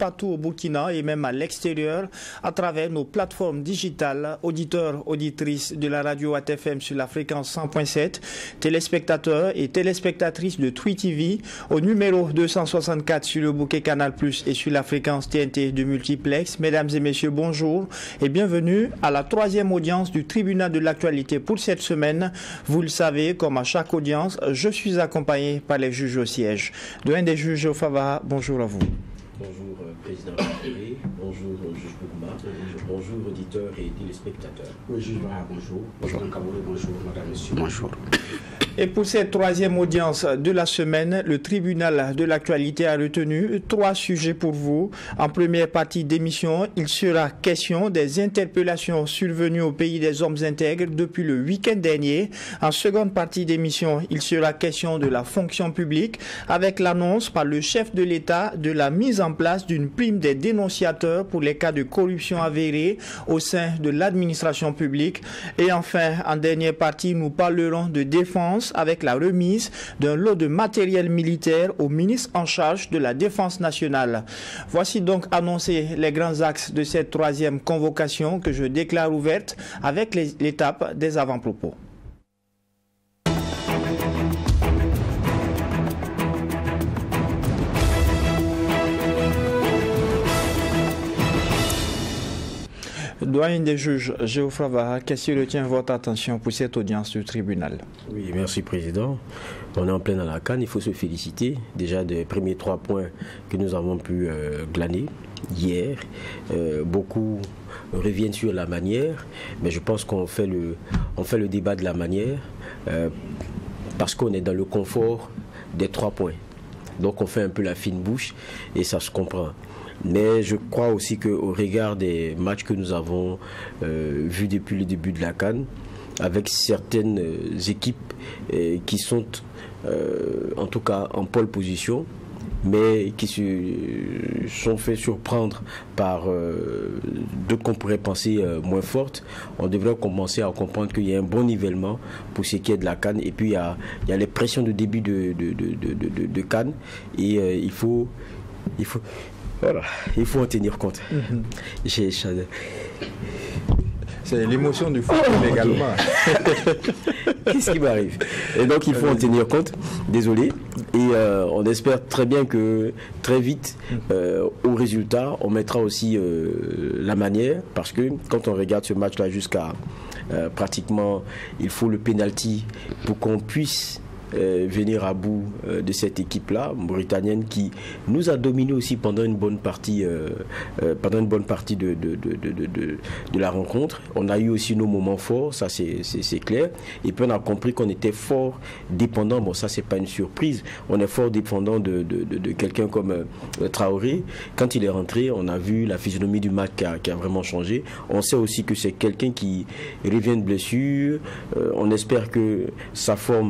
partout au Burkina et même à l'extérieur à travers nos plateformes digitales, auditeurs, auditrices de la radio ATFM sur la fréquence 100.7, téléspectateurs et téléspectatrices de Twi TV au numéro 264 sur le bouquet Canal Plus et sur la fréquence TNT de multiplex. Mesdames et messieurs, bonjour et bienvenue à la troisième audience du tribunal de l'actualité pour cette semaine. Vous le savez, comme à chaque audience, je suis accompagné par les juges au siège. Doyen des juges, Fava, bonjour à vous. Bonjour Président Raphaël, bonjour juge Bougma, bonjour auditeurs et téléspectateurs. Oui, juge Bara, bonjour. Bonjour Nkabouré, bonjour madame, monsieur. Bonjour. Et pour cette troisième audience de la semaine, le tribunal de l'actualité a retenu 3 sujets pour vous. En première partie d'émission, il sera question des interpellations survenues au pays des hommes intègres depuis le week-end dernier. En seconde partie d'émission, il sera question de la fonction publique avec l'annonce par le chef de l'État de la mise en place d'une prime des dénonciateurs pour les cas de corruption avérés au sein de l'administration publique. Et enfin, en dernière partie, nous parlerons de défense avec la remise d'un lot de matériel militaire au ministre en charge de la Défense nationale. Voici donc annoncés les grands axes de cette troisième convocation que je déclare ouverte avec l'étape des avant-propos. Doyen des juges, Géoffroy Vara, qu'est-ce qui retient votre attention pour cette audience du tribunal? Oui, merci Président. On est en plein dans la canne, il faut se féliciter déjà des premiers 3 points que nous avons pu glaner hier. Beaucoup reviennent sur la manière, mais je pense qu'on fait le débat de la manière parce qu'on est dans le confort des 3 points. Donc on fait un peu la fine bouche et ça se comprend. Mais je crois aussi qu'au regard des matchs que nous avons vus depuis le début de la CAN, avec certaines équipes qui sont en tout cas en pole position, mais qui se sont fait surprendre par d'autres qu'on pourrait penser moins fortes, on devrait commencer à comprendre qu'il y a un bon nivellement pour ce qui est de la CAN. Et puis il y a les pressions de début de CAN et il faut en tenir compte. C'est l'émotion du football également. Qu'est-ce qui m'arrive? Et donc il faut en tenir compte. Désolé. Et on espère très bien que très vite, au résultat, on mettra aussi la manière. Parce que quand on regarde ce match-là jusqu'à pratiquement, il faut le penalty pour qu'on puisse venir à bout de cette équipe-là, mauritanienne, qui nous a dominé aussi pendant une bonne partie, de la rencontre. On a eu aussi nos moments forts, ça c'est clair. Et puis on a compris qu'on était fort dépendant, bon ça c'est pas une surprise, on est fort dépendant de quelqu'un comme Traoré. Quand il est rentré, on a vu la physionomie du match qui a vraiment changé. On sait aussi que c'est quelqu'un qui revient de blessure. On espère que sa forme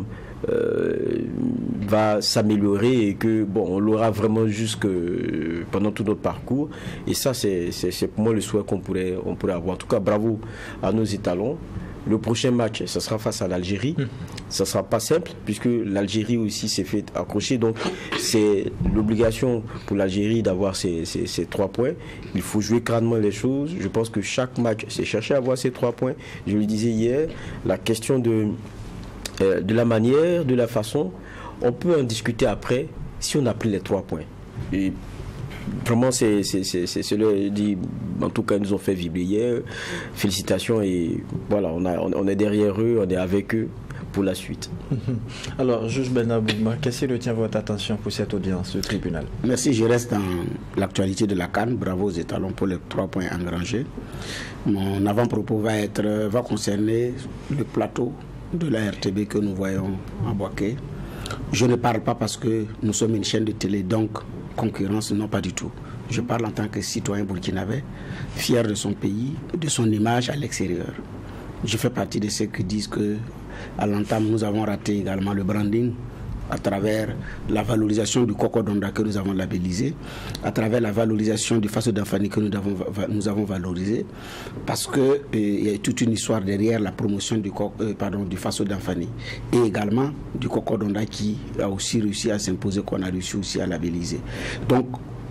va s'améliorer et que bon, on l'aura vraiment jusque pendant tout notre parcours. Et ça c'est pour moi le souhait qu'on pourrait avoir. En tout cas, bravo à nos étalons. Le prochain match, ça sera face à l'Algérie. Ça sera pas simple puisque l'Algérie aussi s'est fait accrocher. Donc c'est l'obligation pour l'Algérie d'avoir ces 3 points. Il faut jouer crânement les choses. Je pense que chaque match, c'est chercher à avoir ces 3 points. Je le disais hier, la question de la manière, de la façon, on peut en discuter après si on a pris les 3 points. Et vraiment, c'est le dit. En tout cas, ils nous ont fait vibrer hier. Félicitations et voilà, on est derrière eux, on est avec eux pour la suite. Alors, juge Bougma, qu'est-ce qui retient votre attention pour cette audience du tribunal? Merci, je reste dans l'actualité de la CAN. Bravo aux étalons pour les 3 points engrangés. Mon avant-propos va concerner le plateau de la RTB que nous voyons à Boaké. Je ne parle pas parce que nous sommes une chaîne de télé, donc concurrence, non pas du tout. Je parle en tant que citoyen burkinabé, fier de son pays, de son image à l'extérieur. Je fais partie de ceux qui disent que à l'entame, nous avons raté également le branding à travers la valorisation du Coco d'Onda que nous avons labellisé, à travers la valorisation du Faso d'Anfani que nous avons valorisé, parce qu'il y a toute une histoire derrière la promotion du Faso d'Anfani et également du Coco d'Onda qui a aussi réussi à s'imposer, qu'on a réussi aussi à labelliser. Donc,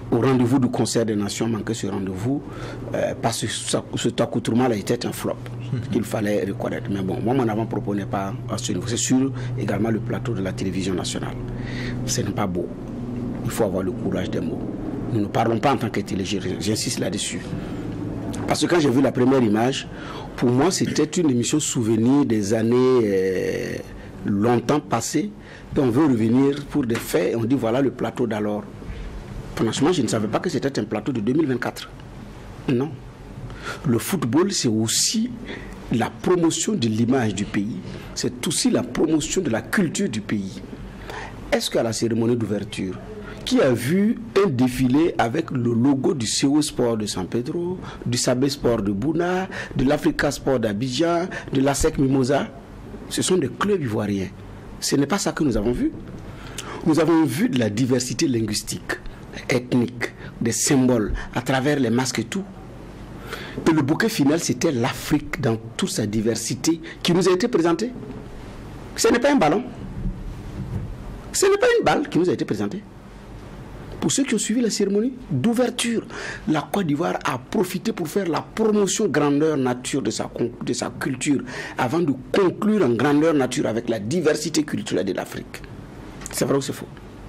au rendez-vous du Concert des Nations, manqué ce rendez-vous parce que cet accoutrement là était un flop qu'il fallait reconnaître. Mais bon, moi mon avant-propos n'est pas à ce niveau. C'est sur également le plateau de la télévision nationale. Ce n'est pas beau. Il faut avoir le courage des mots. Nous ne parlons pas en tant qu'intelligents, j'insiste là-dessus. Parce que quand j'ai vu la première image, pour moi c'était une émission souvenir des années longtemps passées. Et on veut revenir pour des faits et on dit voilà le plateau d'alors. Franchement, je ne savais pas que c'était un plateau de 2024. Non. Le football, c'est aussi la promotion de l'image du pays. C'est aussi la promotion de la culture du pays. Est-ce qu'à la cérémonie d'ouverture, qui a vu un défilé avec le logo du CO Sport de San Pedro, du Sabé Sport de Bouna, de l'Africa Sport d'Abidjan, de l'ASEC Mimosa, ce sont des clubs ivoiriens. Ce n'est pas ça que nous avons vu. Nous avons vu de la diversité linguistique, ethnique, des symboles, à travers les masques et tout. Et le bouquet final, c'était l'Afrique dans toute sa diversité qui nous a été présentée. Ce n'est pas un ballon. Ce n'est pas une balle qui nous a été présentée. Pour ceux qui ont suivi la cérémonie d'ouverture, la Côte d'Ivoire a profité pour faire la promotion grandeur nature de sa culture avant de conclure en grandeur nature avec la diversité culturelle de l'Afrique. C'est vrai ou c'est faux?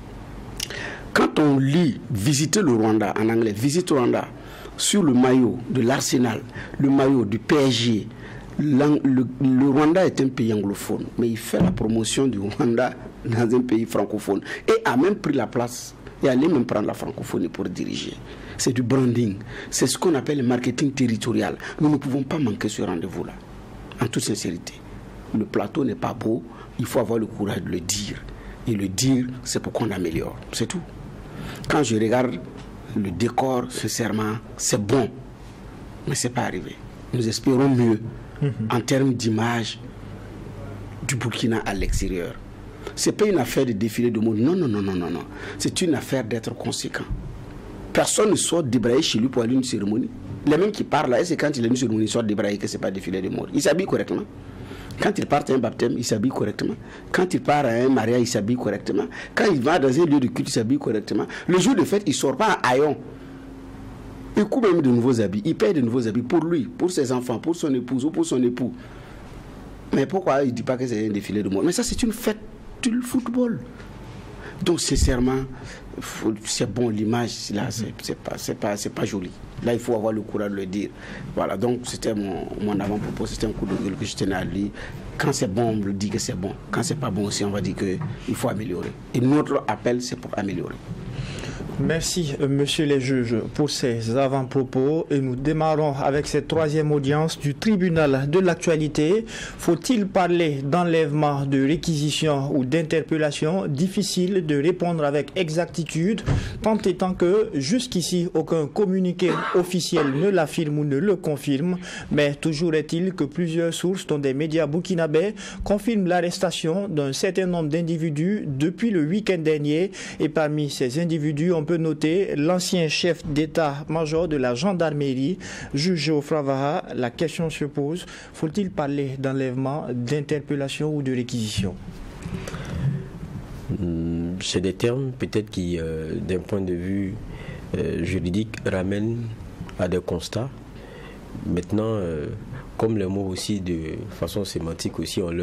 Quand on lit visiter le Rwanda en anglais, visite Rwanda, sur le maillot de l'Arsenal, le maillot du PSG, le Rwanda est un pays anglophone, mais il fait la promotion du Rwanda dans un pays francophone et a même pris la place et allait même prendre la francophonie pour diriger. C'est du branding, c'est ce qu'on appelle le marketing territorial. Nous ne pouvons pas manquer ce rendez-vous-là, en toute sincérité. Le plateau n'est pas beau, il faut avoir le courage de le dire. Et le dire, c'est pour qu'on améliore, c'est tout. Quand je regarde le décor, sincèrement, c'est bon, mais ce n'est pas arrivé. Nous espérons mieux en termes d'image du Burkina à l'extérieur. Ce n'est pas une affaire de défiler de mode. Non. C'est une affaire d'être conséquent. Personne ne sort débrayer chez lui pour aller à une cérémonie. Les mêmes qui parlent là, c'est quand il est à une cérémonie, ils sortent débrayer que ce n'est pas défilé de mode. Ils s'habillent correctement. Quand il part à un baptême, il s'habille correctement. Quand il part à un mariage, il s'habille correctement. Quand il va dans un lieu de culte, il s'habille correctement. Le jour de fête, il ne sort pas en haillons. Il coupe même de nouveaux habits. Il paye de nouveaux habits pour lui, pour ses enfants, pour son épouse ou pour son époux. Mais pourquoi il ne dit pas que c'est un défilé de mode? Mais ça, c'est une fête du football. Donc, sincèrement, c'est bon, l'image, là, c'est pas joli. Là, il faut avoir le courage de le dire. Voilà, donc c'était mon avant-propos, c'était un coup de gueule que je tenais à lui. Quand c'est bon, on me dit que c'est bon. Quand c'est pas bon aussi, on va dire qu'il faut améliorer. Et notre appel, c'est pour améliorer. Merci, monsieur les juges, pour ces avant-propos. Et nous démarrons avec cette troisième audience du tribunal de l'actualité. Faut-il parler d'enlèvement, de réquisition ou d'interpellation? Difficile de répondre avec exactitude, tant étant que jusqu'ici, aucun communiqué officiel ne l'affirme ou ne le confirme. Mais toujours est-il que plusieurs sources, dont des médias burkinabés, confirment l'arrestation d'un certain nombre d'individus depuis le week-end dernier. Et parmi ces individus, on peut noter l'ancien chef d'état-major de la gendarmerie, juge Geoffroy Vaha. La question se pose, faut-il parler d'enlèvement, d'interpellation ou de réquisition? C'est des termes peut-être qui, d'un point de vue juridique, ramènent à des constats. Maintenant, comme les mots aussi de façon sémantique aussi, on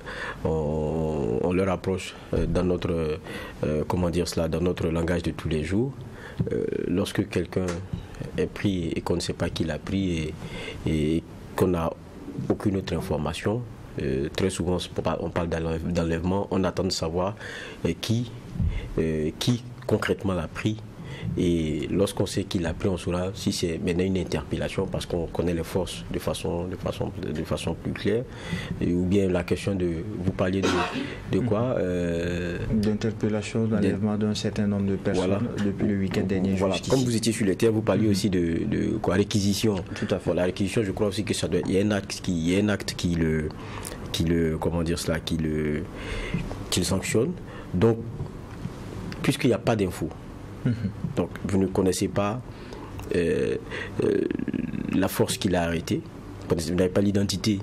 leur approche dans notre dans notre langage de tous les jours. Lorsque quelqu'un est pris et qu'on ne sait pas qui l'a pris et qu'on n'a aucune autre information, très souvent on parle d'enlèvement, on attend de savoir qui concrètement l'a pris. Et lorsqu'on sait qu'il a pris, on saura si c'est maintenant une interpellation parce qu'on connaît les forces de façon plus claire. Ou bien la question de... Vous parliez de quoi d'interpellation, d'enlèvement d'un certain nombre de personnes, voilà, depuis le week-end dernier. Voilà. Comme vous étiez sur le terrain, vous parliez aussi de quoi, réquisition. Tout à fait. Voilà, la réquisition, je crois aussi que ça doit... Il y a un acte qui le sanctionne. Donc, puisqu'il n'y a pas d'infos, donc vous ne connaissez pas la force qui l'a arrêté, vous n'avez pas l'identité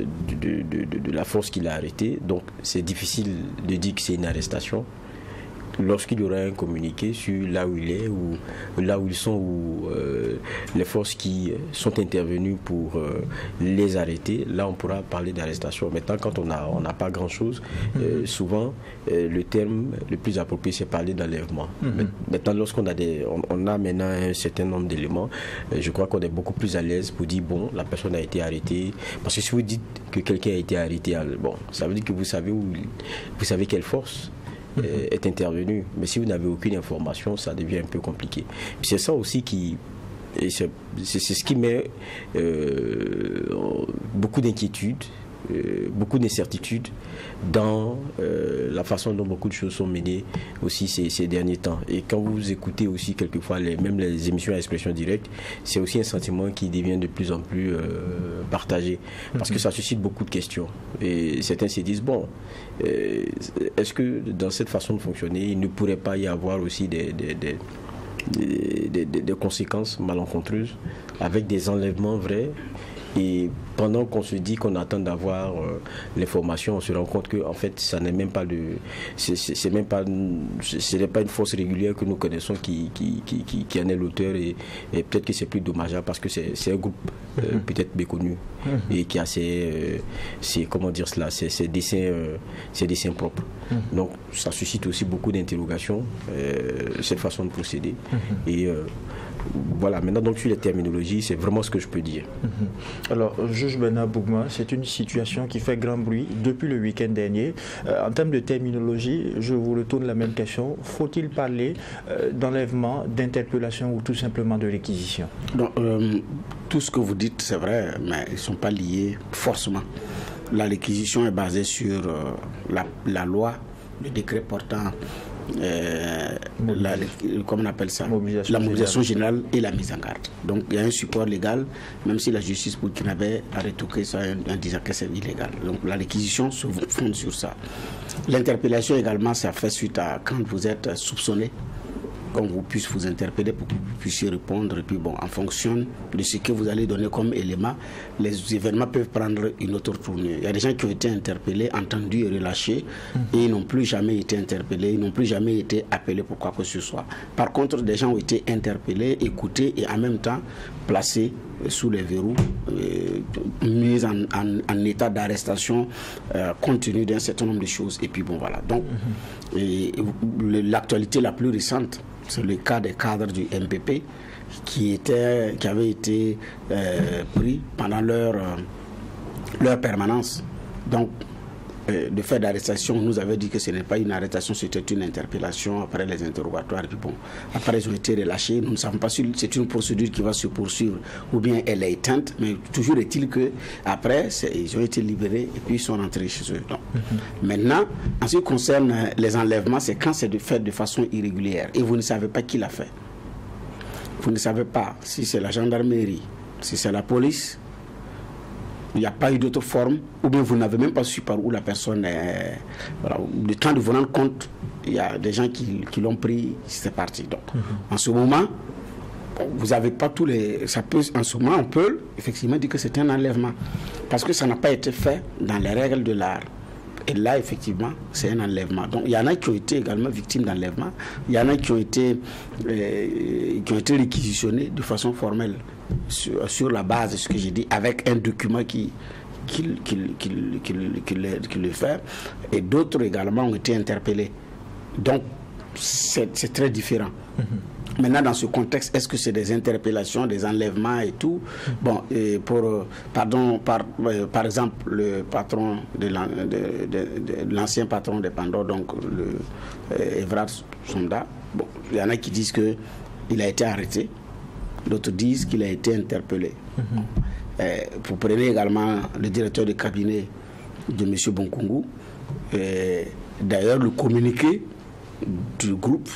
de la force qui l'a arrêté, donc c'est difficile de dire que c'est une arrestation. lorsqu'il y aura un communiqué sur là où il est, ou là où ils sont, ou les forces qui sont intervenues pour les arrêter, là on pourra parler d'arrestation. Maintenant, quand on n'a pas grand-chose, souvent le terme le plus approprié c'est parler d'enlèvement. Maintenant, lorsqu'on a on a maintenant un certain nombre d'éléments, je crois qu'on est beaucoup plus à l'aise pour dire bon, la personne a été arrêtée. Parce que si vous dites que quelqu'un a été arrêté, bon, ça veut dire que vous savez quelle force est intervenu, mais si vous n'avez aucune information, ça devient un peu compliqué. C'est ça aussi c'est ce qui met beaucoup d'inquiétude, beaucoup d'incertitudes dans la façon dont beaucoup de choses sont menées aussi ces derniers temps. Et quand vous écoutez aussi quelquefois même les émissions à expression directe, c'est aussi un sentiment qui devient de plus en plus partagé, parce que ça suscite beaucoup de questions. Et certains se disent, bon, est-ce que dans cette façon de fonctionner, il ne pourrait pas y avoir aussi des conséquences malencontreuses avec des enlèvements vrais? Et pendant qu'on se dit qu'on attend d'avoir l'information, on se rend compte que en fait, ça n'est même pas ce n'est pas une force régulière que nous connaissons qui en est l'auteur, et peut-être que c'est plus dommageable parce que c'est un groupe peut-être méconnu et qui a ses dessins propres. Donc ça suscite aussi beaucoup d'interrogations, cette façon de procéder. Et voilà, maintenant donc sur les terminologies, c'est vraiment ce que je peux dire. Alors, juge Bernard Bougma, c'est une situation qui fait grand bruit depuis le week-end dernier. En termes de terminologie, je vous retourne la même question. Faut-il parler d'enlèvement, d'interpellation ou tout simplement de réquisition? Tout ce que vous dites, c'est vrai, mais ils ne sont pas liés forcément. La réquisition est basée sur la loi, le décret portant comment on appelle ça, la mobilisation générale et la mise en garde. Donc il y a un support légal, même si la justice burkinabé a retoqué ça en disant que c'est illégal. Donc la réquisition se fonde sur ça. L'interpellation également, ça fait suite à quand vous êtes soupçonné, qu'on vous puisse vous interpeller pour que vous puissiez répondre. Et puis bon, en fonction de ce que vous allez donner comme élément, les événements peuvent prendre une autre tournure. Il y a des gens qui ont été interpellés, entendus et relâchés, et ils n'ont plus jamais été interpellés, ils n'ont plus jamais été appelés pour quoi que ce soit. Par contre, des gens ont été interpellés, écoutés et en même temps placés sous les verrous, mis en état d'arrestation compte tenu d'un certain nombre de choses. Et puis bon, voilà. Donc, l'actualité la plus récente, c'est le cas des cadres du MPP qui avaient été pris pendant leur permanence. Donc, le fait d'arrestation, on nous avait dit que ce n'est pas une arrestation, c'était une interpellation après les interrogatoires. Et puis bon, après ils ont été relâchés. Nous ne savons pas si c'est une procédure qui va se poursuivre ou bien elle est éteinte, mais toujours est-il que après ils ont été libérés et puis ils sont rentrés chez eux. Donc, maintenant, en ce qui concerne les enlèvements, c'est quand c'est fait de façon irrégulière et vous ne savez pas qui l'a fait. Vous ne savez pas si c'est la gendarmerie, si c'est la police. Il n'y a pas eu d'autre forme, ou bien vous n'avez même pas su par où la personne est. Voilà. Le temps de vous rendre compte, il y a des gens qui l'ont pris, c'est parti. Donc, en ce moment, vous n'avez pas tous les. En ce moment, on peut effectivement dire que c'est un enlèvement, parce que ça n'a pas été fait dans les règles de l'art. Et là, effectivement, c'est un enlèvement. Donc, il y en a qui ont été également victimes d'enlèvement. Il y en a qui ont été réquisitionnés de façon formelle sur la base de ce que j'ai dit, avec un document qui le fait. Et d'autres également ont été interpellés. Donc, c'est très différent. Maintenant, dans ce contexte, est-ce que c'est des interpellations, des enlèvements et tout? Bon, et par exemple, le patron de l'ancien patron des Pandores, donc Evrard Sonda, bon, il y en a qui disent qu'il a été arrêté, d'autres disent qu'il a été interpellé. Vous prenez également le directeur de cabinet de M. Bonkungu. D'ailleurs, le communiqué du groupe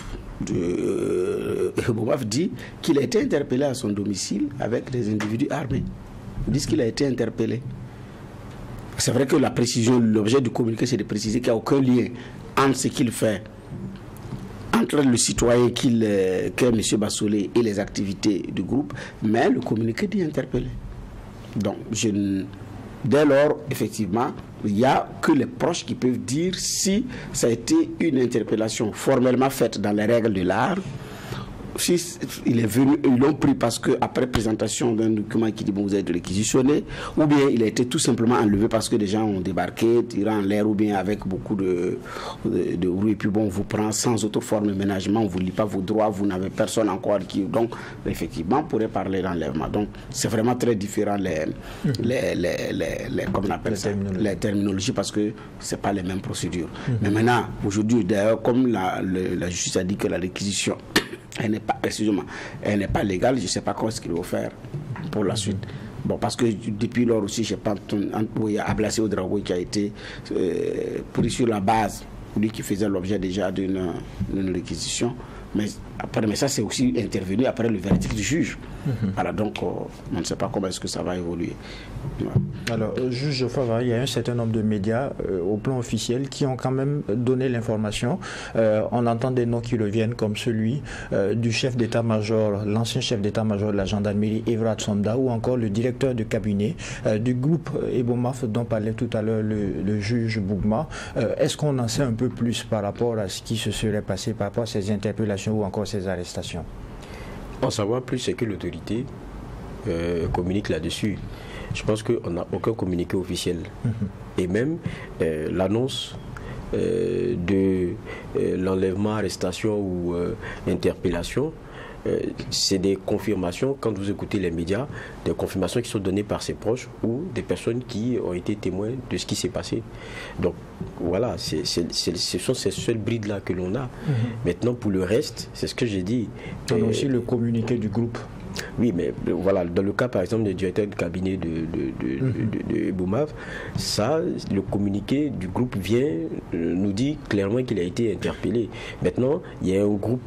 Bobaf dit qu'il a été interpellé à son domicile avec des individus armés. Ils disent qu'il a été interpellé. C'est vrai que la précision, l'objet du communiqué, c'est de préciser qu'il n'y a aucun lien entre ce qu'il fait, entre le citoyen qu'est M. Bassolé et les activités du groupe, mais le communiqué dit interpellé. Donc, Dès lors, effectivement, il n'y a que les proches qui peuvent dire si ça a été une interpellation formellement faite dans les règles de l'art. Si il est venu, ils l'ont pris parce que après présentation d'un document qui dit bon, vous êtes réquisitionné, ou bien il a été tout simplement enlevé parce que des gens ont débarqué, tiré en l'air, ou bien avec beaucoup de bruit, et puis bon, on vous prend sans autre forme de ménagement, on ne vous lit pas vos droits, vous n'avez personne encore qui... Donc, effectivement, on pourrait parler d'enlèvement. Donc, c'est vraiment très différent comment on appelle ça, les terminologies, parce que ce n'est pas les mêmes procédures. Mais maintenant, aujourd'hui, d'ailleurs, comme la justice a dit que la réquisition elle n'est pas légale, je ne sais pas comment est-ce qu'il va faire pour la suite. Bon, parce que depuis lors aussi, je pense qu'il y a Ablassé Ouedraogo qui a été pris sur la base, lui qui faisait l'objet déjà d'une réquisition. Mais ça, c'est aussi intervenu après le verdict du juge. Voilà, donc, on ne sait pas comment est-ce que ça va évoluer. Ouais. Alors, juge Fava, il y a un certain nombre de médias au plan officiel qui ont quand même donné l'information. On entend des noms qui reviennent comme celui du chef d'état-major, l'ancien chef d'état-major de la gendarmerie, Evra Tsonda, ou encore le directeur de cabinet du groupe Ebomaf dont parlait tout à l'heure le juge Bougma. Est-ce qu'on en sait un peu plus par rapport à ce qui se serait passé, par rapport à ces interpellations ou encore ces arrestations? En savoir plus, c'est que l'autorité communique là-dessus. Je pense qu'on n'a aucun communiqué officiel. Et même l'annonce de l'enlèvement, arrestation ou interpellation, c'est des confirmations, quand vous écoutez les médias, des confirmations qui sont données par ses proches ou des personnes qui ont été témoins de ce qui s'est passé. Donc voilà, ce sont ces seules brides-là que l'on a. Maintenant, pour le reste, c'est ce que j'ai dit. On a aussi le communiqué du groupe. Oui, mais voilà, dans le cas par exemple du directeur de cabinet de Boumaf, ça, le communiqué du groupe nous dit clairement qu'il a été interpellé. Maintenant, il y a un groupe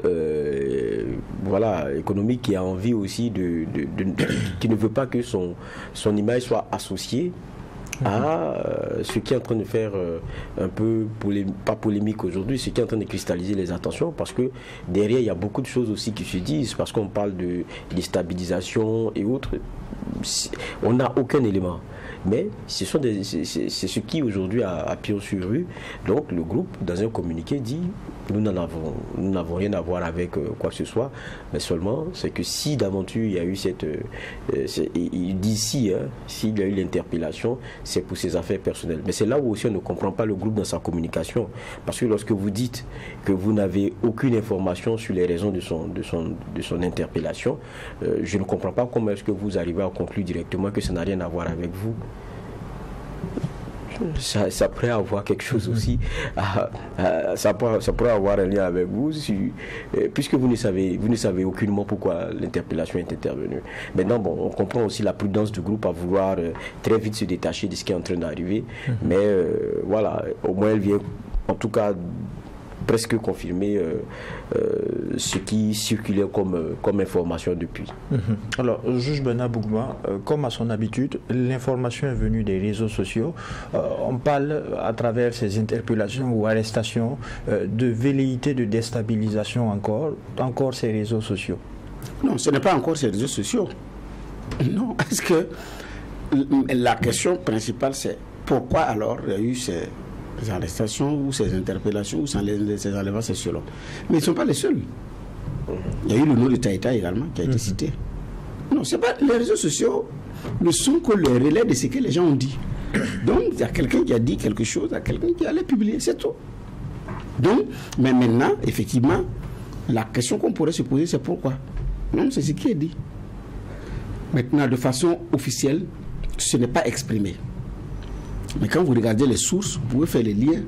économique qui a envie aussi qui ne veut pas que son image soit associée à ce qui est en train de faire un peu, pas polémique aujourd'hui, ce qui est en train de cristalliser les attentions, parce que derrière il y a beaucoup de choses aussi qui se disent, parce qu'on parle de déstabilisation et autres, on n'a aucun élément. Mais c'est ce qui aujourd'hui a pied sur rue. Donc le groupe, dans un communiqué, dit nous n'avons rien à voir avec quoi que ce soit, mais seulement c'est que si d'aventure il y a eu il dit s'il y a eu l'interpellation, c'est pour ses affaires personnelles. Mais c'est là où aussi on ne comprend pas le groupe dans sa communication, parce que lorsque vous dites que vous n'avez aucune information sur les raisons de son interpellation, je ne comprends pas comment est-ce que vous arrivez à conclure directement que ça n'a rien à voir avec vous. Ça pourrait avoir quelque chose aussi, ça pourrait avoir un lien avec vous, puisque vous ne savez aucunement pourquoi l'interpellation est intervenue. Maintenant, bon, on comprend aussi la prudence du groupe à vouloir très vite se détacher de ce qui est en train d'arriver, mais voilà, au moins elle vient en tout cas presque confirmer ce qui circulait comme information depuis. Alors, juge Bernard Bougma, comme à son habitude, l'information est venue des réseaux sociaux. On parle à travers ces interpellations ou arrestations de velléité de déstabilisation encore ces réseaux sociaux. Non, ce n'est pas encore ces réseaux sociaux. Non, parce que la question principale c'est pourquoi alors il y a eu ces arrestations ou ces interpellations ou ces enlèvements sociaux. Mais ils ne sont pas les seuls. Il y a eu le nom de Taïta également qui a été cité. Non, c'est pas, les réseaux sociaux ne sont que le relais de ce que les gens ont dit. Donc, il y a quelqu'un qui a dit quelque chose, il y a quelqu'un qui allait publier, c'est tout. Donc, mais maintenant, effectivement, la question qu'on pourrait se poser, c'est pourquoi. Non, c'est ce qui est dit. Maintenant, de façon officielle, ce n'est pas exprimé. Mais quand vous regardez les sources, vous pouvez faire les liens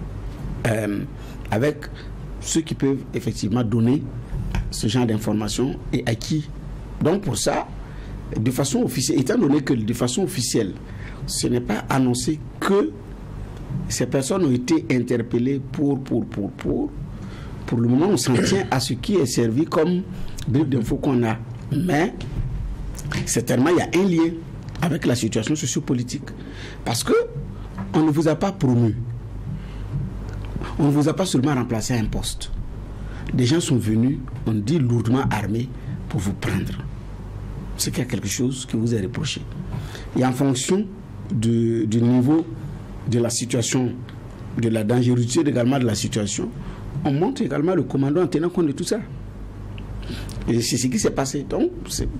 avec ceux qui peuvent effectivement donner ce genre d'informations et à qui. Donc pour ça, de façon officielle, étant donné que de façon officielle, ce n'est pas annoncé que ces personnes ont été interpellées pour le moment, on s'en tient à ce qui est servi comme bribe d'infos qu'on a. Mais certainement, il y a un lien avec la situation sociopolitique. Parce que on ne vous a pas promu. On ne vous a pas seulement remplacé à un poste. Des gens sont venus, on dit lourdement armés, pour vous prendre. C'est qu'il y a quelque chose qui vous est reproché. Et en fonction du niveau de la situation, de la dangerosité également de la situation, on monte également le commando en tenant compte de tout ça. Et c'est ce qui s'est passé. Donc,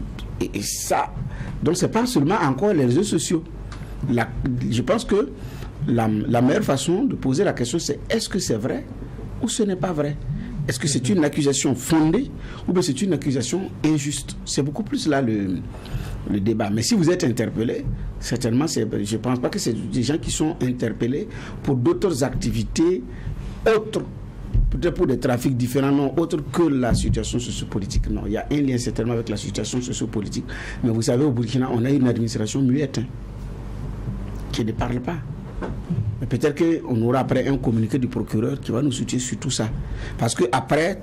c'est pas seulement encore les réseaux sociaux. Je pense que la meilleure façon de poser la question, c'est est-ce que c'est vrai ou ce n'est pas vrai? Est-ce que c'est une accusation fondée ou bien c'est une accusation injuste? C'est beaucoup plus là le débat. Mais si vous êtes interpellé, certainement, je ne pense pas que c'est des gens qui sont interpellés pour d'autres activités autres, peut-être pour des trafics différents, non, autres que la situation sociopolitique. Non, il y a un lien certainement avec la situation sociopolitique. Mais vous savez, au Burkina, on a une administration muette, qui ne parle pas. Mais peut-être qu'on aura après un communiqué du procureur qui va nous soutenir sur tout ça. Parce que après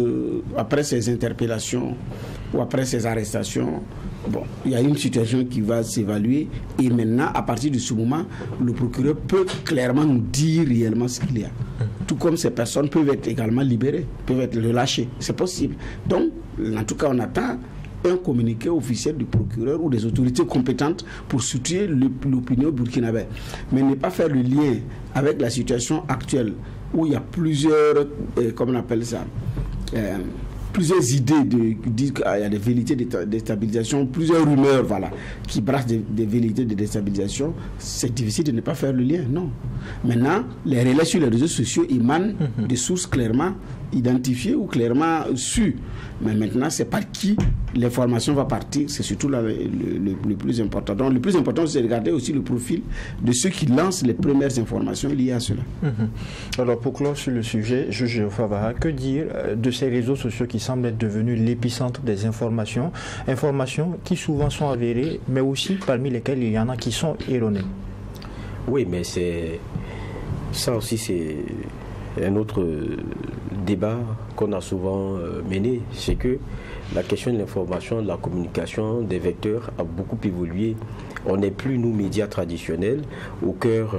ces interpellations ou après ces arrestations, bon, il y a une situation qui va s'évaluer et maintenant, à partir de ce moment, le procureur peut clairement nous dire réellement ce qu'il y a. Tout comme ces personnes peuvent être également libérées, peuvent être relâchées. C'est possible. Donc, en tout cas, on attend un communiqué officiel du procureur ou des autorités compétentes pour soutenir l'opinion burkinabé. Mais ne pas faire le lien avec la situation actuelle où il y a plusieurs, comment on appelle ça, plusieurs idées de dire qu'il y a des velléités de déstabilisation, plusieurs rumeurs, voilà, qui brassent des velléités de déstabilisation. C'est difficile de ne pas faire le lien, non. Maintenant, les relais sur les réseaux sociaux émanent de sources clairement identifiées ou clairement sues. Mais maintenant, c'est par qui l'information va partir, c'est surtout là le plus important. Donc, le plus important, c'est de regarder aussi le profil de ceux qui lancent les premières informations liées à cela. Alors, pour clore sur le sujet, Juge Favara, que dire de ces réseaux sociaux qui semblent être devenus l'épicentre des informations qui souvent sont avérées, mais aussi parmi lesquelles il y en a qui sont erronées? Oui, mais ça aussi, c'est un autre débat qu'on a souvent mené, c'est que la question de l'information, de la communication, des vecteurs a beaucoup évolué. On n'est plus, nous, médias traditionnels, au cœur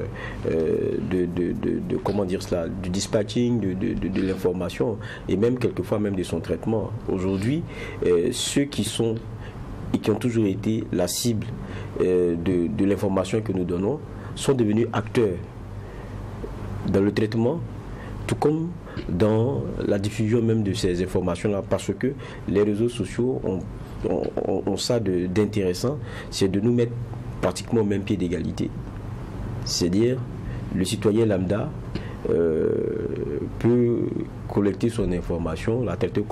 comment dire cela, du dispatching, de l'information, et même quelquefois même de son traitement. Aujourd'hui, ceux qui sont et qui ont toujours été la cible de l'information que nous donnons sont devenus acteurs dans le traitement, tout comme dans la diffusion même de ces informations-là, parce que les réseaux sociaux ont ça d'intéressant, c'est de nous mettre pratiquement au même pied d'égalité. C'est-à-dire, le citoyen lambda peut collecter son information, la traiter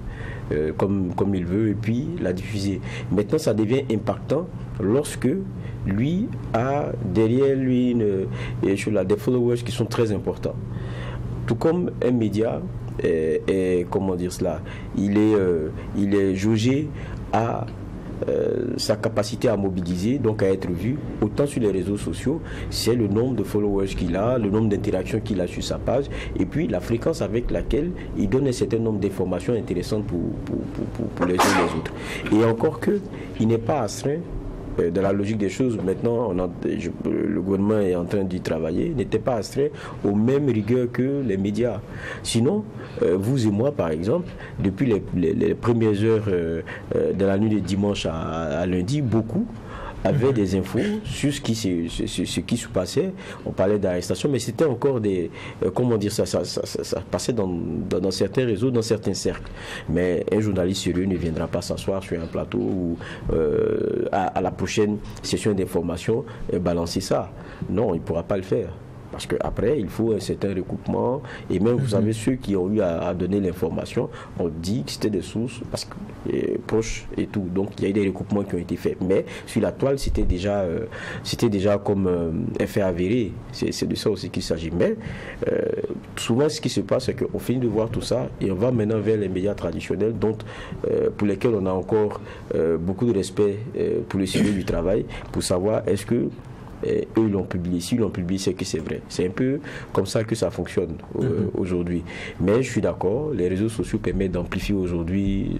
comme il veut, et puis la diffuser. Maintenant, ça devient impactant lorsque lui a derrière lui des followers qui sont très importants. Tout comme un média, comment dire cela, il est jaugé à sa capacité à mobiliser, donc à être vu, autant sur les réseaux sociaux, c'est le nombre de followers qu'il a, le nombre d'interactions qu'il a sur sa page, et puis la fréquence avec laquelle il donne un certain nombre d'informations intéressantes pour les uns et les autres. Et encore que, il n'est pas astreint dans la logique des choses. Maintenant, le gouvernement est en train d'y travailler, n'était pas astreint aux mêmes rigueurs que les médias. Sinon, vous et moi, par exemple, depuis les premières heures de la nuit de dimanche à lundi, beaucoup avaient des infos sur ce qui se passait. On parlait d'arrestation, mais c'était encore des... comment dire ça passait dans certains réseaux, dans certains cercles. Mais un journaliste sérieux ne viendra pas s'asseoir sur un plateau ou à la prochaine session d'information balancer ça. Non, il ne pourra pas le faire. Parce qu'après, il faut un certain recoupement. Et même, vous savez, ceux qui ont eu à donner l'information ont dit que c'était des sources proches et tout. Donc, il y a eu des recoupements qui ont été faits. Mais sur la toile, c'était déjà comme un fait avéré. C'est de ça aussi qu'il s'agit. Mais souvent, ce qui se passe, c'est qu'on finit de voir tout ça et on va maintenant vers les médias traditionnels, pour lesquels on a encore beaucoup de respect pour le sérieux du travail, pour savoir est-ce que eux l'ont publié. S'ils l'ont publié, c'est que c'est vrai. C'est un peu comme ça que ça fonctionne aujourd'hui. Mais je suis d'accord, les réseaux sociaux permettent d'amplifier aujourd'hui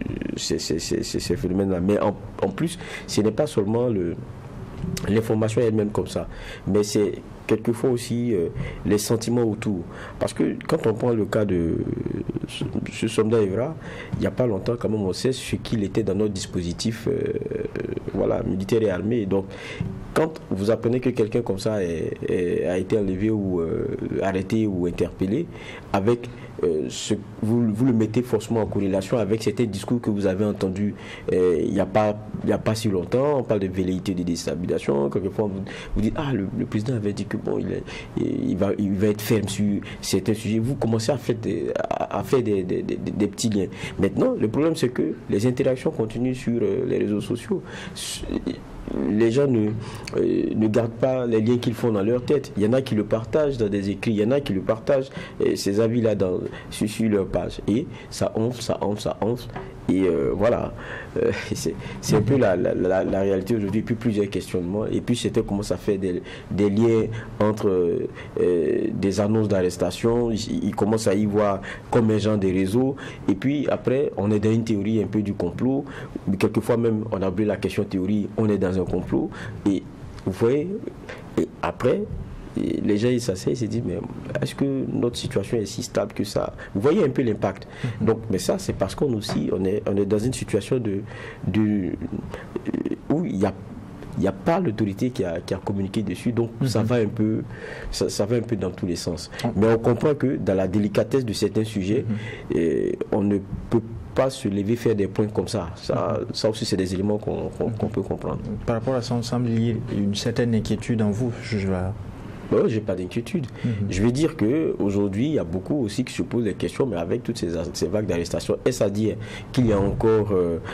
ces phénomènes-là. Mais en plus, ce n'est pas seulement l'information elle-même comme ça, mais c'est quelquefois aussi les sentiments autour. Parce que quand on prend le cas de ce soldat Evra, il n'y a pas longtemps, quand même, on sait ce qu'il était dans notre dispositif militaire et armé. Donc, quand vous apprenez que quelqu'un comme ça a été enlevé ou arrêté ou interpellé, avec vous le mettez forcément en corrélation avec certains discours que vous avez entendus il n'y a pas si longtemps. On parle de velléité de déstabilisation. Quelquefois vous dites le président avait dit que bon il va être ferme sur certains sujets. Vous commencez à faire des petits liens. Maintenant, le problème c'est que les interactions continuent sur les réseaux sociaux. Les gens ne gardent pas les liens qu'ils font dans leur tête. Il y en a qui le partagent dans des écrits, il y en a qui le partagent, ces avis-là sur leur page. Et ça enfle. Et voilà, c'est un peu la réalité aujourd'hui. Et puis plusieurs questionnements. Et puis c'était comment ça fait des liens entre des annonces d'arrestation. Ils commencent à y voir comme un genre de réseau. Et puis après, on est dans une théorie un peu du complot. Quelquefois même, on a oublié la question théorie, on est dans un complot. Et vous voyez, et après, les gens ils s'asseyent et se disent mais est-ce que notre situation est si stable que ça? Vous voyez un peu l'impact. Donc, mais ça c'est parce qu'on est dans une situation où il n'y a pas l'autorité qui a communiqué dessus, donc ça va un peu dans tous les sens. Mais on comprend que dans la délicatesse de certains sujets, on ne peut pas se lever faire des points comme ça. Ça aussi, c'est des éléments qu'on peut comprendre. Par rapport à ça, on semble lier une certaine inquiétude en vous, je vois. Bon, j'ai pas d'inquiétude. Je vais dire qu'aujourd'hui, il y a beaucoup aussi qui se posent des questions, mais avec toutes ces vagues d'arrestations, est-ce à dire qu'il y a encore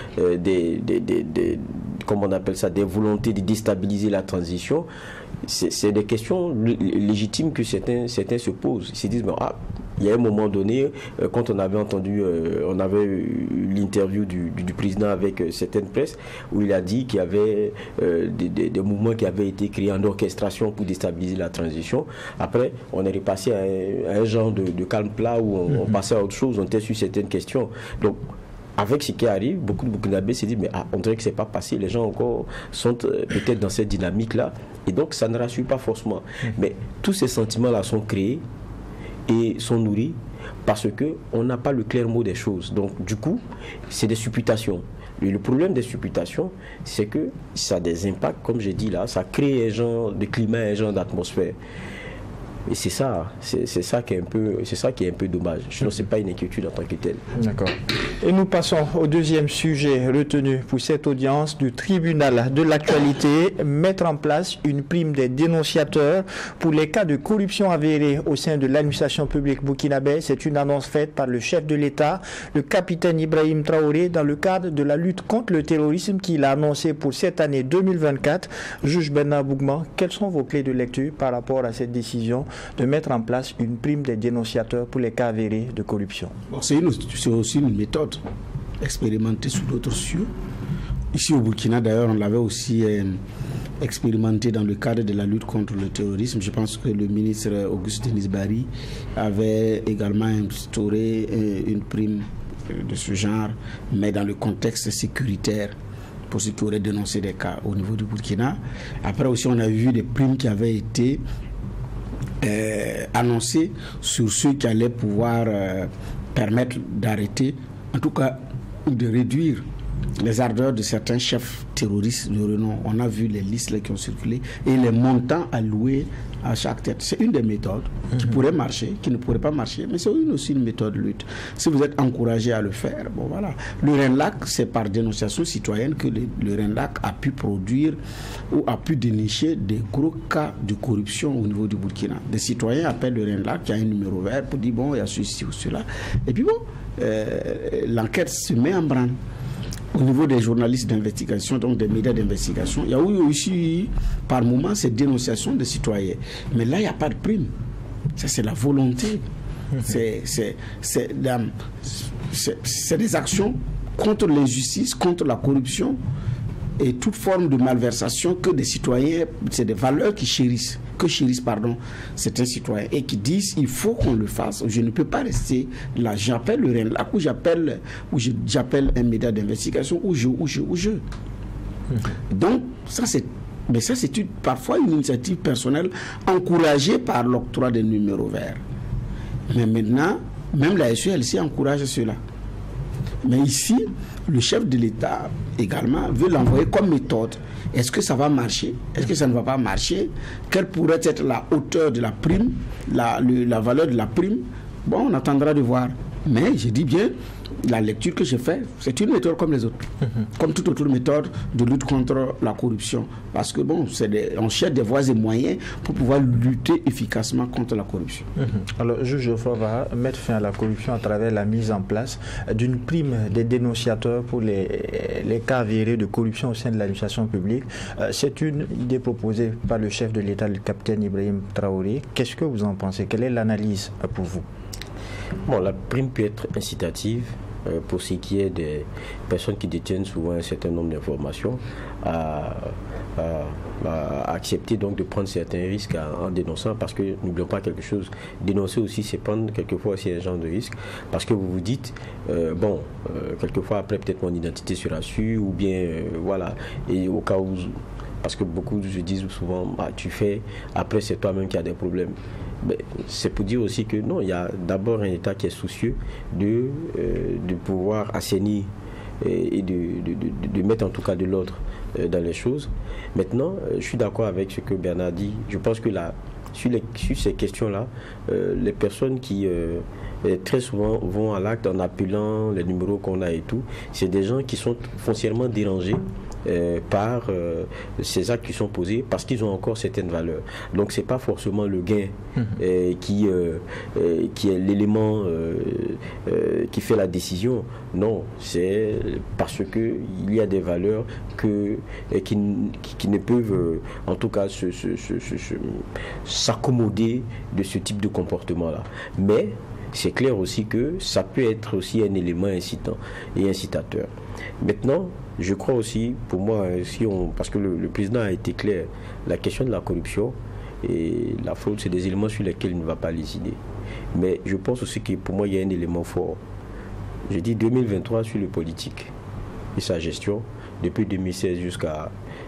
comment on appelle ça, des volontés de déstabiliser la transition? C'est des questions légitimes que certains se posent. Ils se disent, il y a un moment donné, quand on avait entendu, on avait eu l'interview du président avec certaines presses, où il a dit qu'il y avait des mouvements qui avaient été créés en orchestration pour déstabiliser la transition. Après, on est repassé à un genre de calme plat où on passait à autre chose, on était sur certaines questions. Donc, avec ce qui arrive, beaucoup de Burkinabés se disent mais on dirait que c'est pas passé, les gens encore sont peut-être dans cette dynamique-là, et donc ça ne rassure pas forcément. Mais tous ces sentiments-là sont créés et sont nourris parce qu'on n'a pas le clair mot des choses. Donc du coup, c'est des supputations. Le problème des supputations, c'est que ça a des impacts, comme j'ai dit là, ça crée un genre de climat, un genre d'atmosphère. Et c'est ça qui est un peu dommage. Sinon, c'est pas une inquiétude en tant que telle. D'accord. Et nous passons au deuxième sujet retenu pour cette audience du tribunal de l'actualité, mettre en place une prime des dénonciateurs pour les cas de corruption avérés au sein de l'administration publique burkinabé. C'est une annonce faite par le chef de l'État, le capitaine Ibrahim Traoré, dans le cadre de la lutte contre le terrorisme qu'il a annoncé pour cette année 2024. Juge Bernard Bougman, quelles sont vos clés de lecture par rapport à cette décision de mettre en place une prime des dénonciateurs pour les cas avérés de corruption? C'est aussi une méthode expérimentée sous d'autres cieux. Ici au Burkina, d'ailleurs, on l'avait aussi expérimenté dans le cadre de la lutte contre le terrorisme. Je pense que le ministre Auguste Denis Bari avait également instauré une prime de ce genre, mais dans le contexte sécuritaire, pour ceux qui auraient dénoncé des cas au niveau du Burkina. Après aussi, on a vu des primes qui avaient été annoncé sur ceux qui allaient pouvoir permettre d'arrêter, en tout cas de réduire les ardeurs de certains chefs terroristes de renom. On a vu les listes là, qui ont circulé et les montants alloués à chaque tête. C'est une des méthodes qui pourrait marcher, qui ne pourrait pas marcher, mais c'est aussi une méthode de lutte. Si vous êtes encouragé à le faire, bon voilà. Le RENLAC, c'est par dénonciation citoyenne que le RENLAC a pu produire ou a pu dénicher des gros cas de corruption au niveau du Burkina. Des citoyens appellent le RENLAC, qui a un numéro vert, pour dire bon, il y a ceci ou cela. Et puis bon, l'enquête se met en branle. Au niveau des journalistes d'investigation, donc des médias d'investigation, il y a eu aussi par moment ces dénonciations des citoyens. Mais là, il n'y a pas de prime. Ça, c'est la volonté. C'est des actions contre l'injustice, contre la corruption et toute forme de malversation que des citoyens, c'est des valeurs qui chérissent, certains citoyens et qui disent il faut qu'on le fasse, je ne peux pas rester là, j'appelle le RENLAC ou j'appelle un média d'investigation ou je. Donc ça c'est parfois une initiative personnelle encouragée par l'octroi des numéros verts. Mais maintenant, même la SULC encourage cela. Mais ici, le chef de l'État également veut l'envoyer comme méthode. Est-ce que ça va marcher? Est-ce que ça ne va pas marcher? Quelle pourrait être la hauteur de la prime, la valeur de la prime? Bon, on attendra de voir. Mais je dis bien, la lecture que j'ai faite, c'est une méthode comme les autres. Comme toute autre méthode de lutte contre la corruption. Parce que bon, on cherche des voies et moyens pour pouvoir lutter efficacement contre la corruption. Alors, juge Geoffroy va mettre fin à la corruption à travers la mise en place d'une prime des dénonciateurs pour les cas avérés de corruption au sein de l'administration publique. C'est une idée proposée par le chef de l'État, le capitaine Ibrahim Traoré. Qu'est-ce que vous en pensez? Quelle est l'analyse pour vous? Bon, la prime peut être incitative pour ce qui est des personnes qui détiennent souvent un certain nombre d'informations à accepter donc de prendre certains risques en dénonçant, parce que n'oublions pas quelque chose, dénoncer aussi c'est prendre quelquefois aussi un genre de risque, parce que vous vous dites quelquefois après peut-être mon identité sera sûre ou bien voilà, et au cas où, parce que beaucoup se disent souvent tu fais, après c'est toi-même qui as des problèmes. C'est pour dire aussi que non, il y a d'abord un État qui est soucieux de pouvoir assainir et de mettre en tout cas de l'ordre dans les choses. Maintenant, je suis d'accord avec ce que Bernard dit. Je pense que là, sur ces questions-là, les personnes qui très souvent vont à l'acte en appelant les numéros qu'on a et tout, c'est des gens qui sont foncièrement dérangés par ces actes qui sont posés parce qu'ils ont encore certaines valeurs. Donc c'est pas forcément le gain qui est l'élément qui fait la décision. Non, c'est parce que il y a des valeurs qui ne peuvent en tout cas s'accommoder de ce type de comportement-là. Mais c'est clair aussi que ça peut être aussi un élément incitant et incitateur. Maintenant, je crois aussi, pour moi, parce que le président a été clair, la question de la corruption et la fraude, c'est des éléments sur lesquels il ne va pas décider. Mais je pense aussi que pour moi, il y a un élément fort. Je dis 2023 sur le politique et sa gestion, depuis 2016 jusqu'à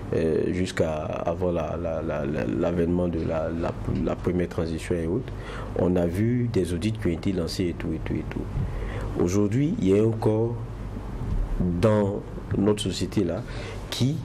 avant l'avènement de la première transition et autres, on a vu des audits qui ont été lancés et tout. Aujourd'hui, il y a encore dans notre société là qui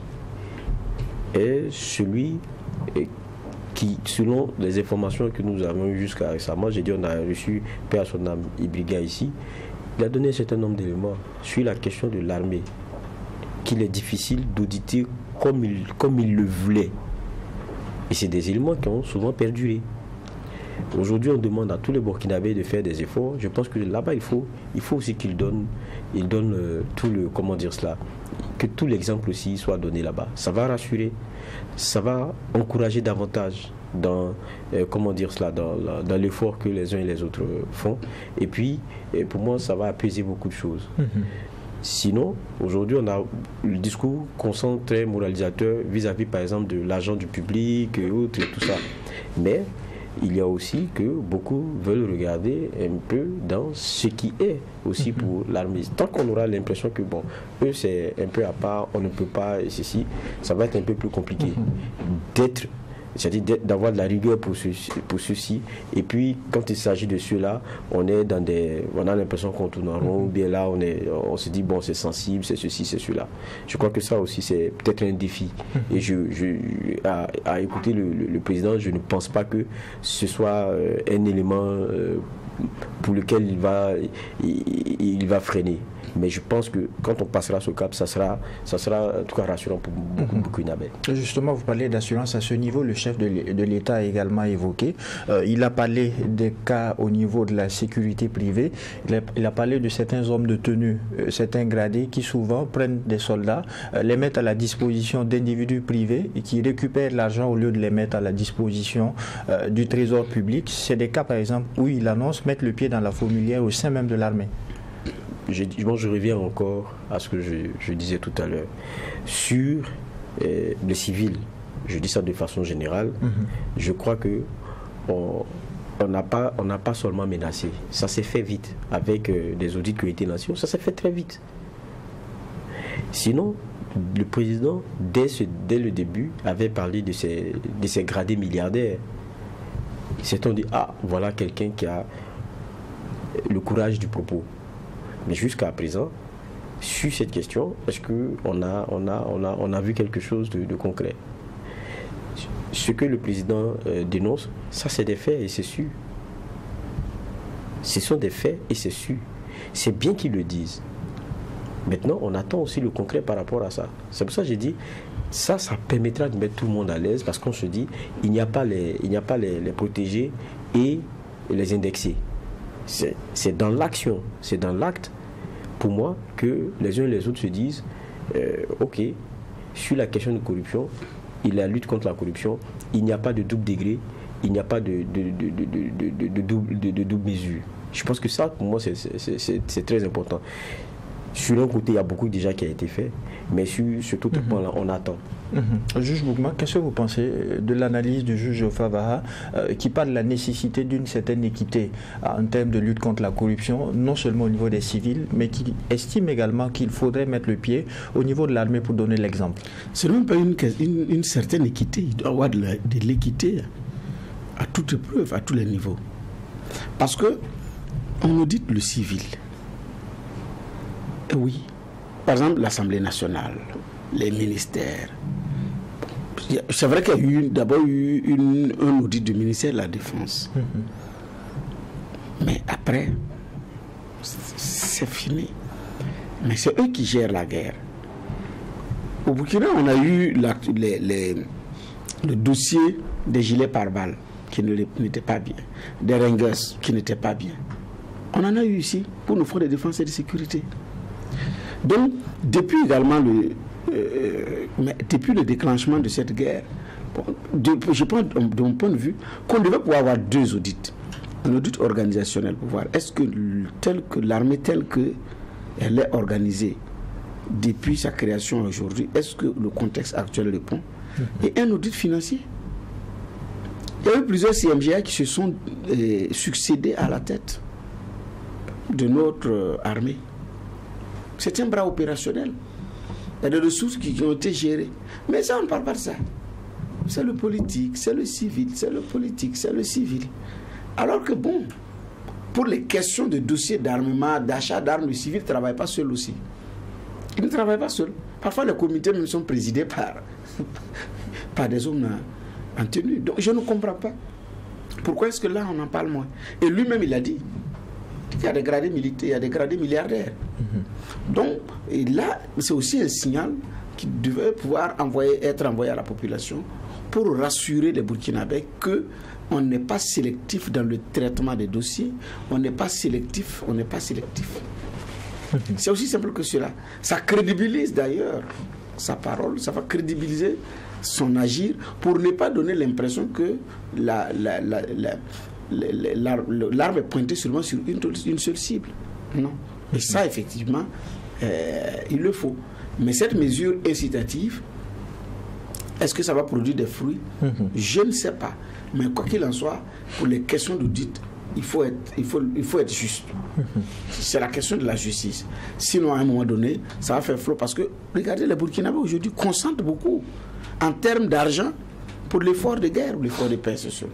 est celui qui, selon les informations que nous avons eues jusqu'à récemment, j'ai dit on a reçu paix à son âme Ibriga ici, il a donné un certain nombre d'éléments sur la question de l'armée qu'il est difficile d'auditer comme il le voulait, et c'est des éléments qui ont souvent perduré. Aujourd'hui, on demande à tous les Burkinabés de faire des efforts. Je pense que là-bas, il faut aussi qu'ils donnent tout le, comment dire cela, que tout l'exemple aussi soit donné là-bas. Ça va rassurer, ça va encourager davantage dans, comment dire cela, dans l'effort que les uns et les autres font. Et puis, pour moi, ça va apaiser beaucoup de choses. Sinon, aujourd'hui, on a le discours constant très moralisateur vis-à-vis, par exemple, de l'argent du public et autres et tout ça. Mais il y a aussi que beaucoup veulent regarder un peu dans ce qui est aussi pour l'armée. Tant qu'on aura l'impression que, bon, eux, c'est un peu à part, on ne peut pas, et ceci, ça va être un peu plus compliqué c'est-à-dire d'avoir de la rigueur pour ceci. Et puis, quand il s'agit de ceux-là, on a l'impression qu'on tourne en rond, ou bien là, on se dit, bon, c'est sensible, c'est ceci, c'est cela. Je crois que ça aussi, c'est peut-être un défi. Et à écouter le président, je ne pense pas que ce soit un élément pour lequel il va freiner. Mais je pense que quand on passera ce cap, ça sera en tout cas rassurant pour beaucoup de Burkinabés. Justement, vous parlez d'assurance à ce niveau. Le chef de l'État a également évoqué. Il a parlé des cas au niveau de la sécurité privée. Il a parlé de certains hommes de tenue, certains gradés qui souvent prennent des soldats, les mettent à la disposition d'individus privés et qui récupèrent l'argent au lieu de les mettre à la disposition du trésor public. C'est des cas, par exemple, où il annonce mettre le pied dans la fourmilière au sein même de l'armée. Je reviens encore à ce que je disais tout à l'heure. Sur les civils, je dis ça de façon générale, je crois que on n'a pas seulement menacé. Ça s'est fait vite avec des audits qui ont été lancés. Ça s'est fait très vite. Sinon, le président, dès le début, avait parlé de ces gradés milliardaires. C'est-on dit, voilà quelqu'un qui a le courage du propos. Mais jusqu'à présent, sur cette question, est-ce qu'on a vu quelque chose de concret? Ce que le président dénonce, ça c'est des faits et c'est sûr. Ce sont des faits et c'est sûr. C'est bien qu'ils le disent. Maintenant, on attend aussi le concret par rapport à ça. C'est pour ça que j'ai dit, ça permettra de mettre tout le monde à l'aise parce qu'on se dit, il n'y a pas les protéger et les indexer. C'est dans l'action, c'est dans l'acte, pour moi, que les uns et les autres se disent, ok, sur la question de corruption, et la lutte contre la corruption, il n'y a pas de double degré, il n'y a pas de double mesure. Je pense que ça, pour moi, c'est très important. Sur l'un côté, il y a beaucoup déjà qui a été fait, mais sur tout ce point-là, on attend. Juge Boukma, qu'est-ce que vous pensez de l'analyse du juge Favaha qui parle de la nécessité d'une certaine équité en termes de lutte contre la corruption, non seulement au niveau des civils, mais qui estime également qu'il faudrait mettre le pied au niveau de l'armée pour donner l'exemple? Ce n'est même pas une certaine équité, il doit y avoir de l'équité à toute épreuve, à tous les niveaux. Parce que on audite le civil. Et oui, par exemple l'Assemblée nationale, les ministères. C'est vrai qu'il y a d'abord eu un audit du ministère de la Défense. Mais après, c'est fini. Mais c'est eux qui gèrent la guerre. Au Burkina, on a eu le dossier des gilets pare-balles qui n'était pas bien, des Rangers qui n'étaient pas bien. On en a eu ici pour nos forces de défense et de sécurité. Donc, depuis également depuis le déclenchement de cette guerre, je pense de mon point de vue qu'on devait pouvoir avoir deux audits. Un audit organisationnel pour voir est-ce que l'armée telle qu'elle est organisée depuis sa création aujourd'hui, est-ce que le contexte actuel répond? Et un audit financier. Il y a eu plusieurs CMGA qui se sont succédés à la tête de notre armée. C'est un bras opérationnel. Il y a des ressources qui ont été gérées. Mais ça, on ne parle pas de ça. C'est le politique, c'est le civil, c'est le politique, c'est le civil. Alors que bon, pour les questions de dossiers d'armement, d'achat d'armes, le civil ne travaille pas seul aussi. Il ne travaille pas seul. Parfois, les comités même sont présidés par des hommes en tenue. Donc, je ne comprends pas. Pourquoi est-ce que là, on en parle moins? Et lui-même, il a dit, il y a des gradés militaires, il y a des gradés milliardaires. Donc, et là, c'est aussi un signal qui devait pouvoir être envoyé à la population pour rassurer les Burkinabés qu'on n'est pas sélectif dans le traitement des dossiers, on n'est pas sélectif, on n'est pas sélectif. C'est aussi simple que cela. Ça crédibilise d'ailleurs sa parole, ça va crédibiliser son agir pour ne pas donner l'impression que l'arme est pointée seulement sur une seule cible. Non. Et ça, effectivement, il le faut. Mais cette mesure incitative, est-ce que ça va produire des fruits? Je ne sais pas. Mais quoi qu'il en soit, pour les questions d'audit, il faut être juste. C'est la question de la justice. Sinon, à un moment donné, ça va faire flot. Parce que, regardez, les Burkinabés aujourd'hui consentent beaucoup en termes d'argent pour l'effort de guerre ou l'effort de paix, c'est sûr.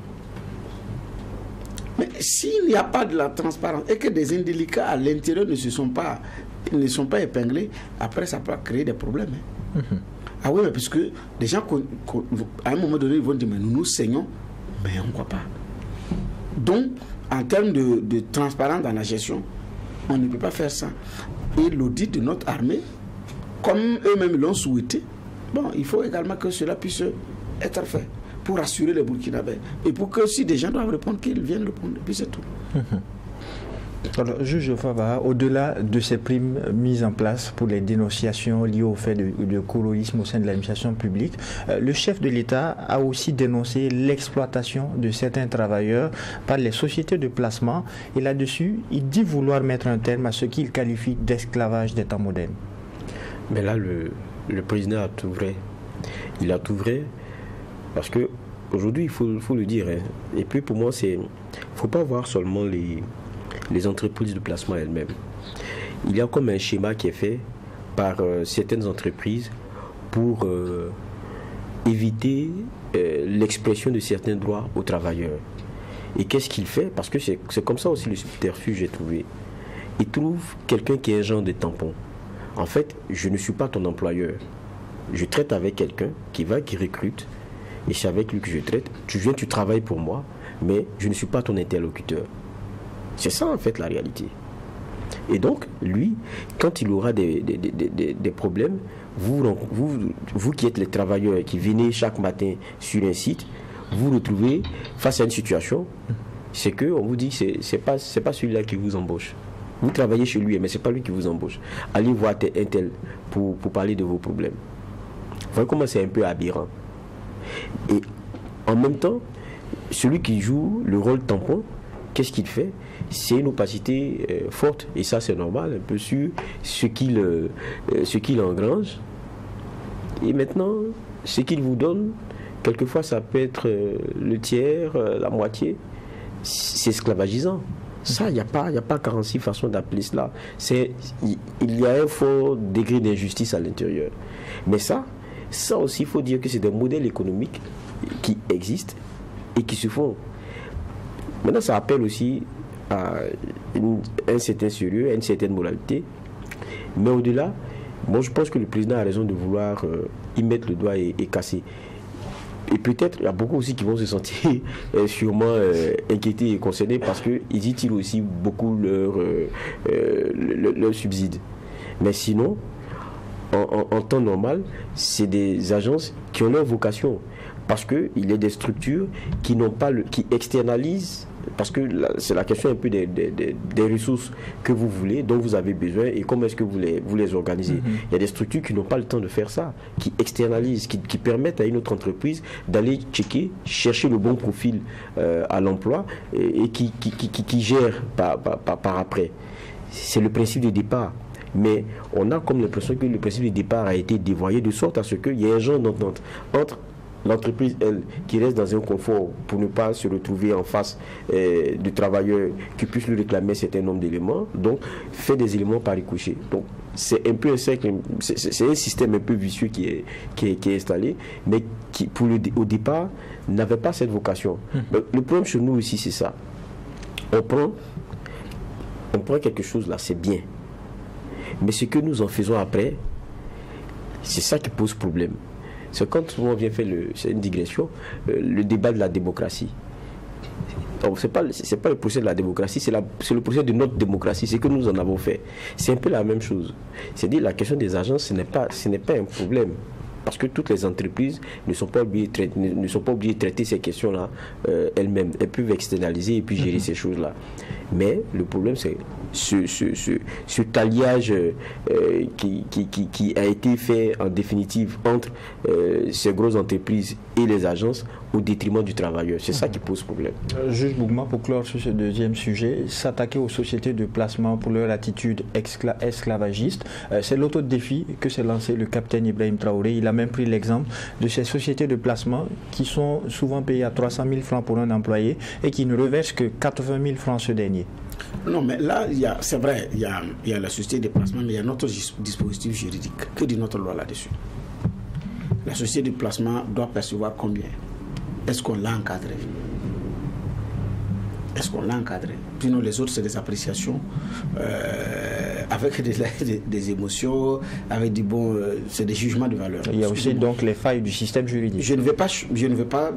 Mais s'il n'y a pas de la transparence et que des indélicats à l'intérieur ne sont pas épinglés, après ça peut créer des problèmes. Ah oui, mais parce que des gens, à un moment donné, ils vont dire, mais nous saignons, mais on ne croit pas. Donc, en termes de transparence dans la gestion, on ne peut pas faire ça. Et l'audit de notre armée, comme eux-mêmes l'ont souhaité, bon, il faut également que cela puisse être fait pour assurer les Burkinabés. Et pour que si des gens doivent répondre, qu'ils viennent répondre. Et puis c'est tout. Alors, juge Favaha, au-delà de ces primes mises en place pour les dénonciations liées au fait de colonialisme au sein de l'administration publique, le chef de l'État a aussi dénoncé l'exploitation de certains travailleurs par les sociétés de placement. Et là-dessus, il dit vouloir mettre un terme à ce qu'il qualifie d'esclavage des temps modernes. Mais là, le président a tout vrai. Il a tout vrai parce que aujourd'hui, il faut le dire. Hein. Et puis pour moi, il ne faut pas voir seulement les entreprises de placement elles-mêmes. Il y a comme un schéma qui est fait par certaines entreprises pour éviter l'expression de certains droits aux travailleurs. Et qu'est-ce qu'il fait? Parce que c'est comme ça aussi le subterfuge est trouvé. Il trouve quelqu'un qui est un genre de tampon. En fait, je ne suis pas ton employeur. Je traite avec quelqu'un qui recrute, et c'est avec lui que je traite. Tu viens, tu travailles pour moi, mais je ne suis pas ton interlocuteur. C'est ça, en fait, la réalité. Et donc, lui, quand il aura des problèmes, vous qui êtes les travailleurs qui venez chaque matin sur un site, vous retrouvez face à une situation, c'est qu'on vous dit c'est pas celui-là qui vous embauche. Vous travaillez chez lui, mais c'est pas lui qui vous embauche. Allez voir un tel pour parler de vos problèmes. Vous voyez comment c'est un peu aberrant. Et en même temps, celui qui joue le rôle tampon, qu'est-ce qu'il fait? C'est une opacité forte, et ça c'est normal, un peu sur ce qu'il engrange. Et maintenant, ce qu'il vous donne, quelquefois ça peut être le tiers, la moitié, c'est esclavagisant. Ça, il n'y a pas 46 façons d'appeler cela. Il y a un fort degré d'injustice à l'intérieur. Mais ça aussi, il faut dire que c'est des modèles économiques qui existent et qui se font. Maintenant, ça appelle aussi à un certain sérieux, à une certaine moralité. Mais au-delà, moi je pense que le président a raison de vouloir y mettre le doigt et casser. Et peut-être, il y a beaucoup aussi qui vont se sentir sûrement inquiétés et concernés parce qu'ils y tirent aussi beaucoup leur subside. Mais sinon, en temps normal, c'est des agences qui ont leur vocation. Parce qu'il y a des structures qui externalisent, parce que c'est la question un peu des ressources que vous voulez, dont vous avez besoin, et comment est-ce que vous les organisez. Il y a des structures qui n'ont pas le temps de faire ça, qui externalisent, qui permettent à une autre entreprise d'aller chercher le bon profil à l'emploi et qui gère par après. C'est le principe de départ. Mais on a comme l'impression que le principe de départ a été dévoyé de sorte à ce qu'il y ait un genre d'entente entre l'entreprise, elle, qui reste dans un confort pour ne pas se retrouver en face du travailleur qui puisse lui réclamer un certain nombre d'éléments, donc fait des éléments par ricochet. Donc c'est un peu un cercle, c'est un système un peu vicieux qui est installé, mais qui au départ n'avait pas cette vocation. Donc, le problème chez nous aussi, c'est ça. On prend quelque chose là, c'est bien. Mais ce que nous en faisons après, c'est ça qui pose problème. C'est quand on vient faire c'est une digression, le débat de la démocratie. Donc c'est pas le procès de la démocratie, c'est le procès de notre démocratie, c'est que nous en avons fait. C'est un peu la même chose. C'est-à-dire la question des agences, ce n'est pas un problème. Parce que toutes les entreprises ne sont pas obligées de traiter ces questions-là elles-mêmes. Elles peuvent externaliser et puis gérer ces choses-là. Mais le problème, c'est ce alliage qui a été fait en définitive entre ces grosses entreprises et les agences au détriment du travailleur. C'est ça qui pose problème. Juge Bougma, pour clore sur ce deuxième sujet, s'attaquer aux sociétés de placement pour leur attitude esclavagiste, c'est l'autre défi que s'est lancé le capitaine Ibrahim Traoré. Il a même pris l'exemple de ces sociétés de placement qui sont souvent payées à 300 000 francs pour un employé et qui ne reversent que 80 000 francs ce dernier. Non, mais là, c'est vrai, il y a la société de placement, mais il y a notre dispositif juridique. Que dit notre loi là-dessus? La société de placement doit percevoir combien? Est-ce qu'on l'a encadré? Sinon, les autres, c'est des appréciations avec des émotions, avec c'est des jugements de valeur. Il y a aussi donc les failles du système juridique. Je ne vais pas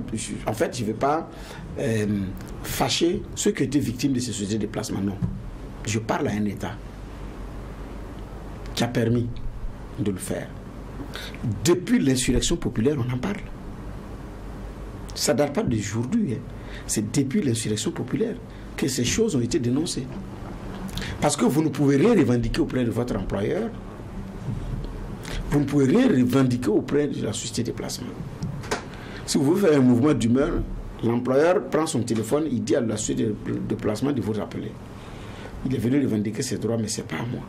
fâcher ceux qui étaient victimes de ces sociétés de placement. Non. Je parle à un État qui a permis de le faire. Depuis l'insurrection populaire, on en parle. Ça ne date pas d'aujourd'hui. C'est depuis l'insurrection populaire que ces choses ont été dénoncées. Parce que vous ne pouvez rien revendiquer auprès de votre employeur. Vous ne pouvez rien revendiquer auprès de la société de placement. Si vous voulez faire un mouvement d'humeur, l'employeur prend son téléphone, il dit à la société de placement de vous rappeler. Il est venu revendiquer ses droits, mais ce n'est pas à moi.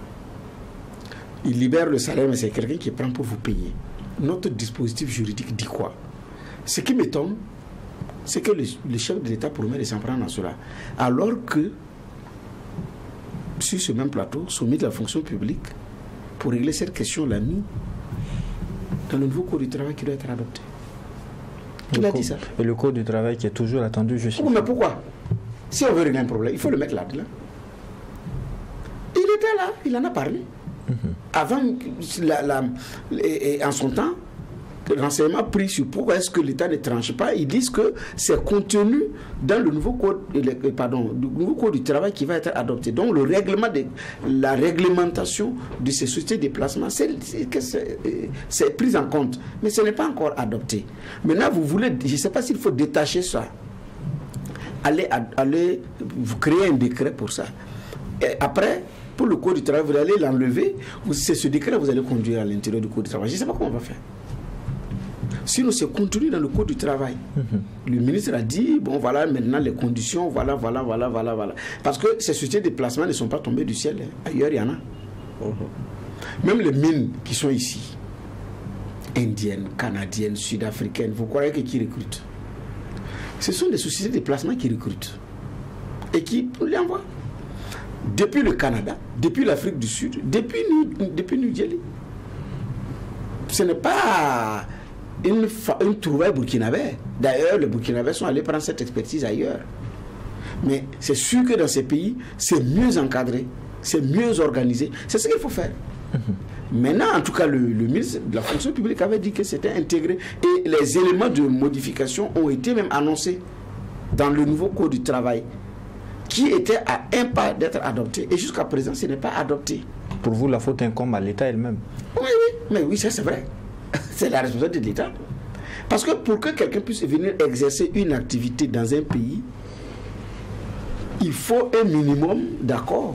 Il libère le salaire, mais c'est quelqu'un qui prend pour vous payer. Notre dispositif juridique dit quoi? Ce qui m'étonne, c'est que le chef de l'État promet de s'en prendre à cela. Alors que, sur ce même plateau, soumis de la fonction publique, pour régler cette question, l'a mis dans le nouveau code du travail qui doit être adopté. Qui a dit ça? Et le code du travail qui est toujours attendu, je sais. Mais pourquoi? Si on veut régler un problème, il faut le mettre là-dedans. Il était là, il en a parlé. avant, en son temps, renseignement pris sur pourquoi est-ce que l'État ne tranche pas, ils disent que c'est contenu dans le nouveau code, nouveau code du travail qui va être adopté. Donc la réglementation de ces sociétés de placement, c'est pris en compte, mais ce n'est pas encore adopté. Maintenant, vous voulez, je ne sais pas s'il faut détacher ça, allez vous créer un décret pour ça. Et après, pour le code du travail, vous allez l'enlever, c'est ce décret que vous allez conduire à l'intérieur du code du travail. Je ne sais pas comment on va faire. Sinon, c'est contenu dans le code du travail. Le ministre a dit, bon voilà, maintenant les conditions, voilà. Parce que ces sociétés de placement ne sont pas tombées du ciel. Ailleurs, il y en a. Même les mines qui sont ici, indiennes, canadiennes, sud-africaines, vous croyez que qui recrutent? Ce sont des sociétés de placement qui recrutent. Et qui les envoient. Depuis le Canada, depuis l'Afrique du Sud, depuis New Delhi. Ce n'est pas une trouvaille burkinabé. D'ailleurs, les Burkinabés sont allés prendre cette expertise ailleurs. Mais c'est sûr que dans ces pays, c'est mieux encadré, c'est mieux organisé. C'est ce qu'il faut faire. Maintenant, en tout cas, le ministre de la fonction publique avait dit que c'était intégré. Et les éléments de modification ont été même annoncés dans le nouveau code du travail, qui était à un pas d'être adopté. Et jusqu'à présent, ce n'est pas adopté. Pour vous, la faute incombe à l'État elle-même? Oui, mais oui, ça c'est vrai. C'est la responsabilité de l'État. Parce que pour que quelqu'un puisse venir exercer une activité dans un pays, il faut un minimum d'accord.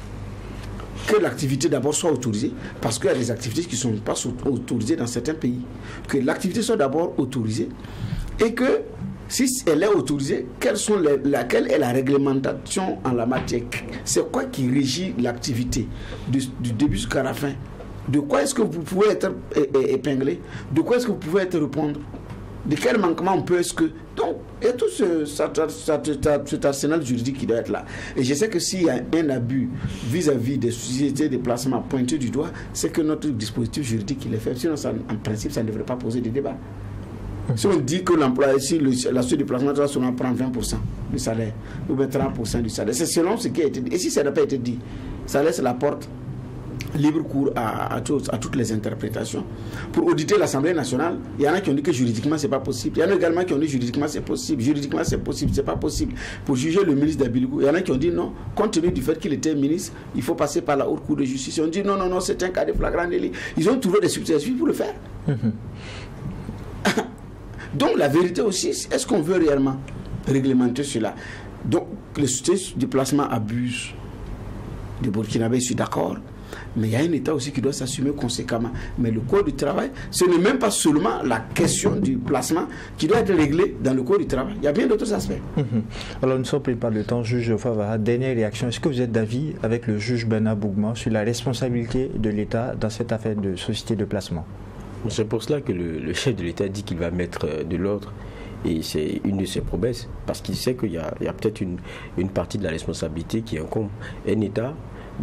Que l'activité d'abord soit autorisée, parce qu'il y a des activités qui ne sont pas autorisées dans certains pays. Que l'activité soit d'abord autorisée et que si elle est autorisée, laquelle est la réglementation en la matière? C'est quoi qui régit l'activité du début jusqu'à la fin? De quoi est-ce que vous pouvez être épinglé? De quoi est-ce que vous pouvez être répondre? De quel manquement on peut est-ce que... Donc, il y a tout cet arsenal juridique qui doit être là. Et je sais que s'il y a un abus vis-à-vis des sociétés de placement pointé du doigt, c'est que notre dispositif juridique il est fait. Sinon, en principe, ça ne devrait pas poser de débat. Si on dit que l'employé, si la société de placement doit seulement prendre 20% du salaire, ou bien 30% du salaire, c'est selon ce qui a été dit. Et si ça n'a pas été dit, ça laisse la porte libre cours à toutes les interprétations. Pour auditer l'Assemblée nationale, il y en a qui ont dit que juridiquement c'est pas possible. Il y en a également qui ont dit juridiquement c'est possible. Juridiquement c'est possible, c'est pas possible. Pour juger le ministre d'Abiligou, il y en a qui ont dit non, compte tenu du fait qu'il était ministre, il faut passer par la haute cour de justice. Ils ont dit non, c'est un cas de flagrant délit. Ils ont trouvé des substituts pour le faire. Donc la vérité aussi, est-ce qu'on veut réellement réglementer cela? Donc les sociétés de placement abusent de Burkinabé, je suis d'accord. Mais il y a un État aussi qui doit s'assumer conséquemment. Mais le code du travail, ce n'est même pas seulement la question du placement qui doit être réglée dans le code du travail. Il y a bien d'autres aspects. Alors nous ne sommes plus par le temps. Juge Favara, dernière réaction. Est-ce que vous êtes d'avis avec le juge Bernard Bougma sur la responsabilité de l'État dans cette affaire de société de placement? C'est pour cela que le chef de l'État dit qu'il va mettre de l'ordre. Et c'est une de ses promesses. Parce qu'il sait qu'il y a peut-être une partie de la responsabilité qui incombe un État.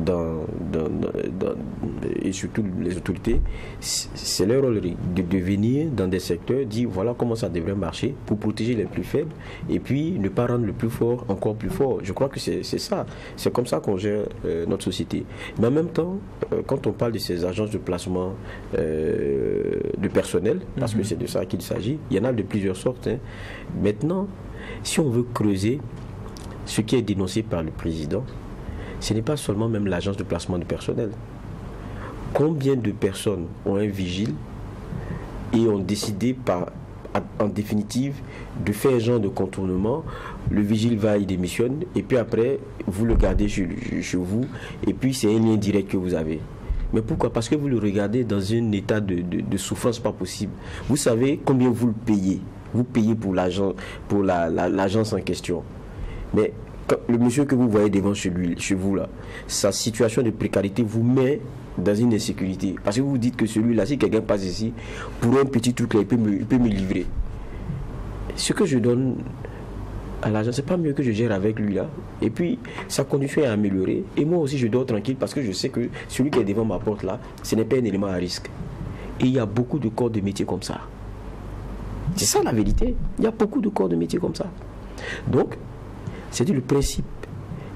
Et surtout les autorités, c'est leur rôle de venir dans des secteurs, dire voilà comment ça devrait marcher pour protéger les plus faibles et puis ne pas rendre le plus fort encore plus fort. Je crois que c'est ça, c'est comme ça qu'on gère notre société. Mais en même temps, quand on parle de ces agences de placement de personnel, parce que c'est de ça qu'il s'agit, il y en a de plusieurs sortes. Maintenant, si on veut creuser ce qui est dénoncé par le président, ce n'est pas seulement même l'agence de placement de personnel. Combien de personnes ont un vigile et ont décidé en définitive de faire un genre de contournement? Le vigile va, il démissionne et puis après vous le gardez chez vous et puis c'est un lien direct que vous avez. Mais pourquoi? Parce que vous le regardez dans un état de souffrance pas possible. Vous savez combien vous le payez. Vous payez pour l'agence en question. Mais le monsieur que vous voyez devant chez vous là, sa situation de précarité vous met dans une insécurité. Parce que vous vous dites que celui-là, si quelqu'un passe ici, pour un petit truc là, il peut me livrer. Ce que je donne à l'agent, c'est pas mieux que je gère avec lui là. Et puis, sa condition est améliorée. Et moi aussi, je dors tranquille parce que je sais que celui qui est devant ma porte là, ce n'est pas un élément à risque. Et il y a beaucoup de corps de métier comme ça. C'est ça la vérité. Il y a beaucoup de corps de métier comme ça. Donc, c'est le principe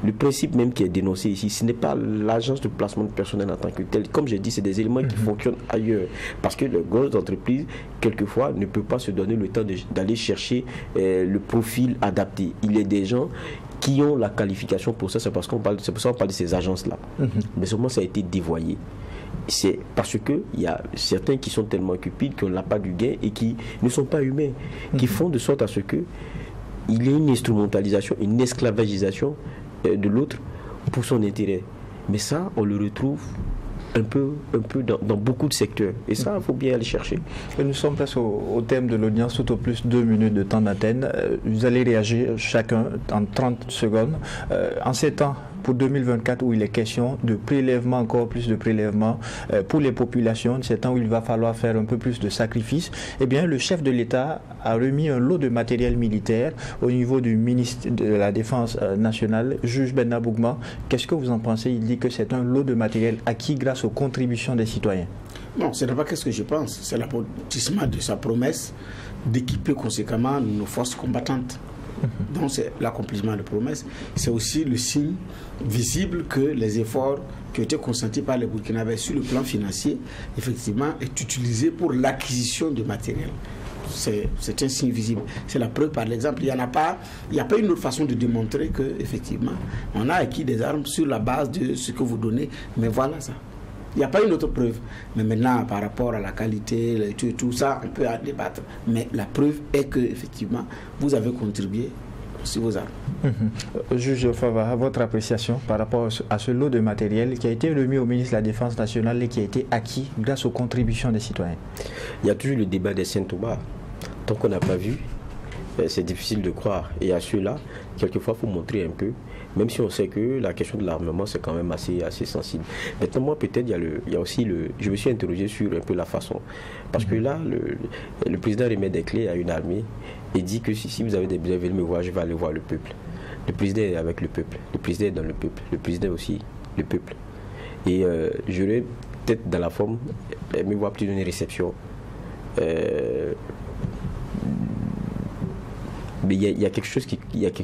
le principe même qui est dénoncé ici, ce n'est pas l'agence de placement de personnel en tant que telle. Comme j'ai dit, c'est des éléments qui fonctionnent ailleurs. Parce que les grosses entreprises, quelquefois, ne peuvent pas se donner le temps d'aller chercher le profil adapté. Il y a des gens qui ont la qualification pour ça, c'est pour ça qu'on parle de ces agences-là. Mais seulement ça a été dévoyé. C'est parce qu'il y a certains qui sont tellement cupides qu'on n'a pas du gain et qui ne sont pas humains, qui font de sorte à ce que il y ait une instrumentalisation, une esclavagisation de l'autre pour son intérêt. Mais ça, on le retrouve un peu dans beaucoup de secteurs. Et ça, il faut bien aller chercher. Et nous sommes presque au thème de l'audience, tout au plus 2 minutes de temps d'antenne. Vous allez réagir chacun en 30 secondes. En ces temps, pour 2024, où il est question de prélèvement, encore plus de prélèvement pour les populations, c'est temps où il va falloir faire un peu plus de sacrifices, eh bien, le chef de l'État a remis un lot de matériel militaire au niveau du ministre de la Défense nationale, juge Benna Bougma. Qu'est-ce que vous en pensez? Il dit que c'est un lot de matériel acquis grâce aux contributions des citoyens. Non, ce n'est pas ce que je pense. C'est l'aboutissement de sa promesse d'équiper conséquemment nos forces combattantes. Donc c'est l'accomplissement de promesses. C'est aussi le signe visible que les efforts qui ont été consentis par les Burkinabés sur le plan financier, effectivement, est utilisé pour l'acquisition de matériel. C'est un signe visible. C'est la preuve par l'exemple. Il n'y a pas une autre façon de démontrer qu'effectivement, on a acquis des armes sur la base de ce que vous donnez. Mais voilà ça. Il n'y a pas une autre preuve. Mais maintenant, par rapport à la qualité, tout ça, on peut en débattre. Mais la preuve est que, effectivement, vous avez contribué sur vos armes. Juge Fava, votre appréciation par rapport à ce lot de matériel qui a été remis au ministre de la Défense nationale et qui a été acquis grâce aux contributions des citoyens? Il y a toujours le débat des Saint-Thomas. Tant qu'on n'a pas vu, c'est difficile de croire. Et à ceux-là, quelquefois, il faut montrer un peu, même si on sait que la question de l'armement, c'est quand même assez sensible. Maintenant, moi, peut-être, il y a aussi je me suis interrogé sur un peu la façon. Parce que là, le président remet des clés à une armée et dit que si vous avez me voir, je vais aller voir le peuple. Le président est avec le peuple. Le président est dans le peuple. Le président aussi, le peuple. Et j'aurais peut-être dans la forme, me voir plus d'une réception. Mais il y a quelque chose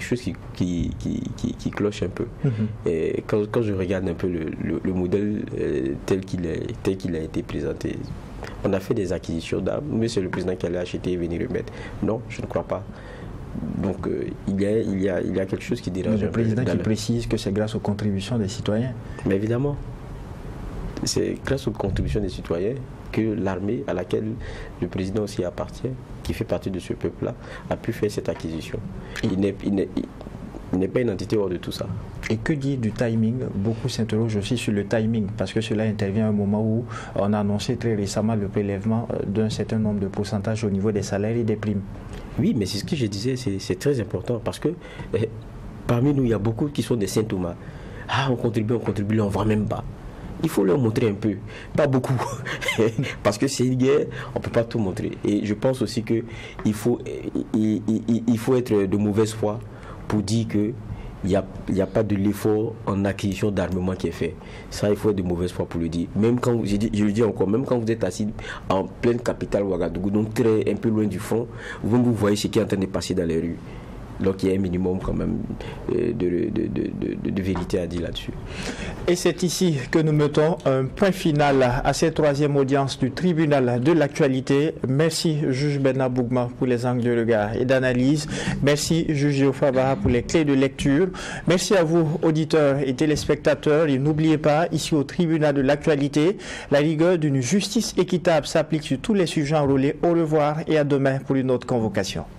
qui cloche un peu. Et quand je regarde un peu le modèle tel qu'il a été présenté, on a fait des acquisitions d'armes, mais c'est le président qui allait acheter et venir remettre. Non, je ne crois pas. Donc il y a quelque chose qui dérange. Le président qui précise que c'est grâce aux contributions des citoyens. Mais évidemment, c'est grâce aux contributions des citoyens que l'armée à laquelle le président aussi appartient, qui fait partie de ce peuple-là, a pu faire cette acquisition. Il n'est pas une entité hors de tout ça. Et que dire du timing? Beaucoup s'interrogent aussi sur le timing, parce que cela intervient à un moment où on a annoncé très récemment le prélèvement d'un certain nombre de pourcentages au niveau des salaires et des primes. Oui, mais c'est ce que je disais, c'est très important, parce que parmi nous, il y a beaucoup qui sont des saint Thomas. Ah, on contribue, on ne voit même pas. Il faut leur montrer un peu, pas beaucoup, parce que c'est une guerre, on ne peut pas tout montrer. Et je pense aussi qu'il faut être de mauvaise foi pour dire qu'il n'y a pas de l'effort en acquisition d'armement qui est fait. Ça, il faut être de mauvaise foi pour le dire. Même quand, je le dis encore, même quand vous êtes assis en pleine capitale Ouagadougou, donc un peu loin du front, vous voyez ce qui est en train de passer dans les rues. Donc il y a un minimum quand même de vérité à dire là-dessus. Et c'est ici que nous mettons un point final à cette 3e audience du tribunal de l'actualité. Merci juge Benna Bougma pour les angles de regard et d'analyse. Merci juge Ofaba pour les clés de lecture. Merci à vous auditeurs et téléspectateurs. Et n'oubliez pas, ici au tribunal de l'actualité, la rigueur d'une justice équitable s'applique sur tous les sujets enrôlés. Au revoir et à demain pour une autre convocation.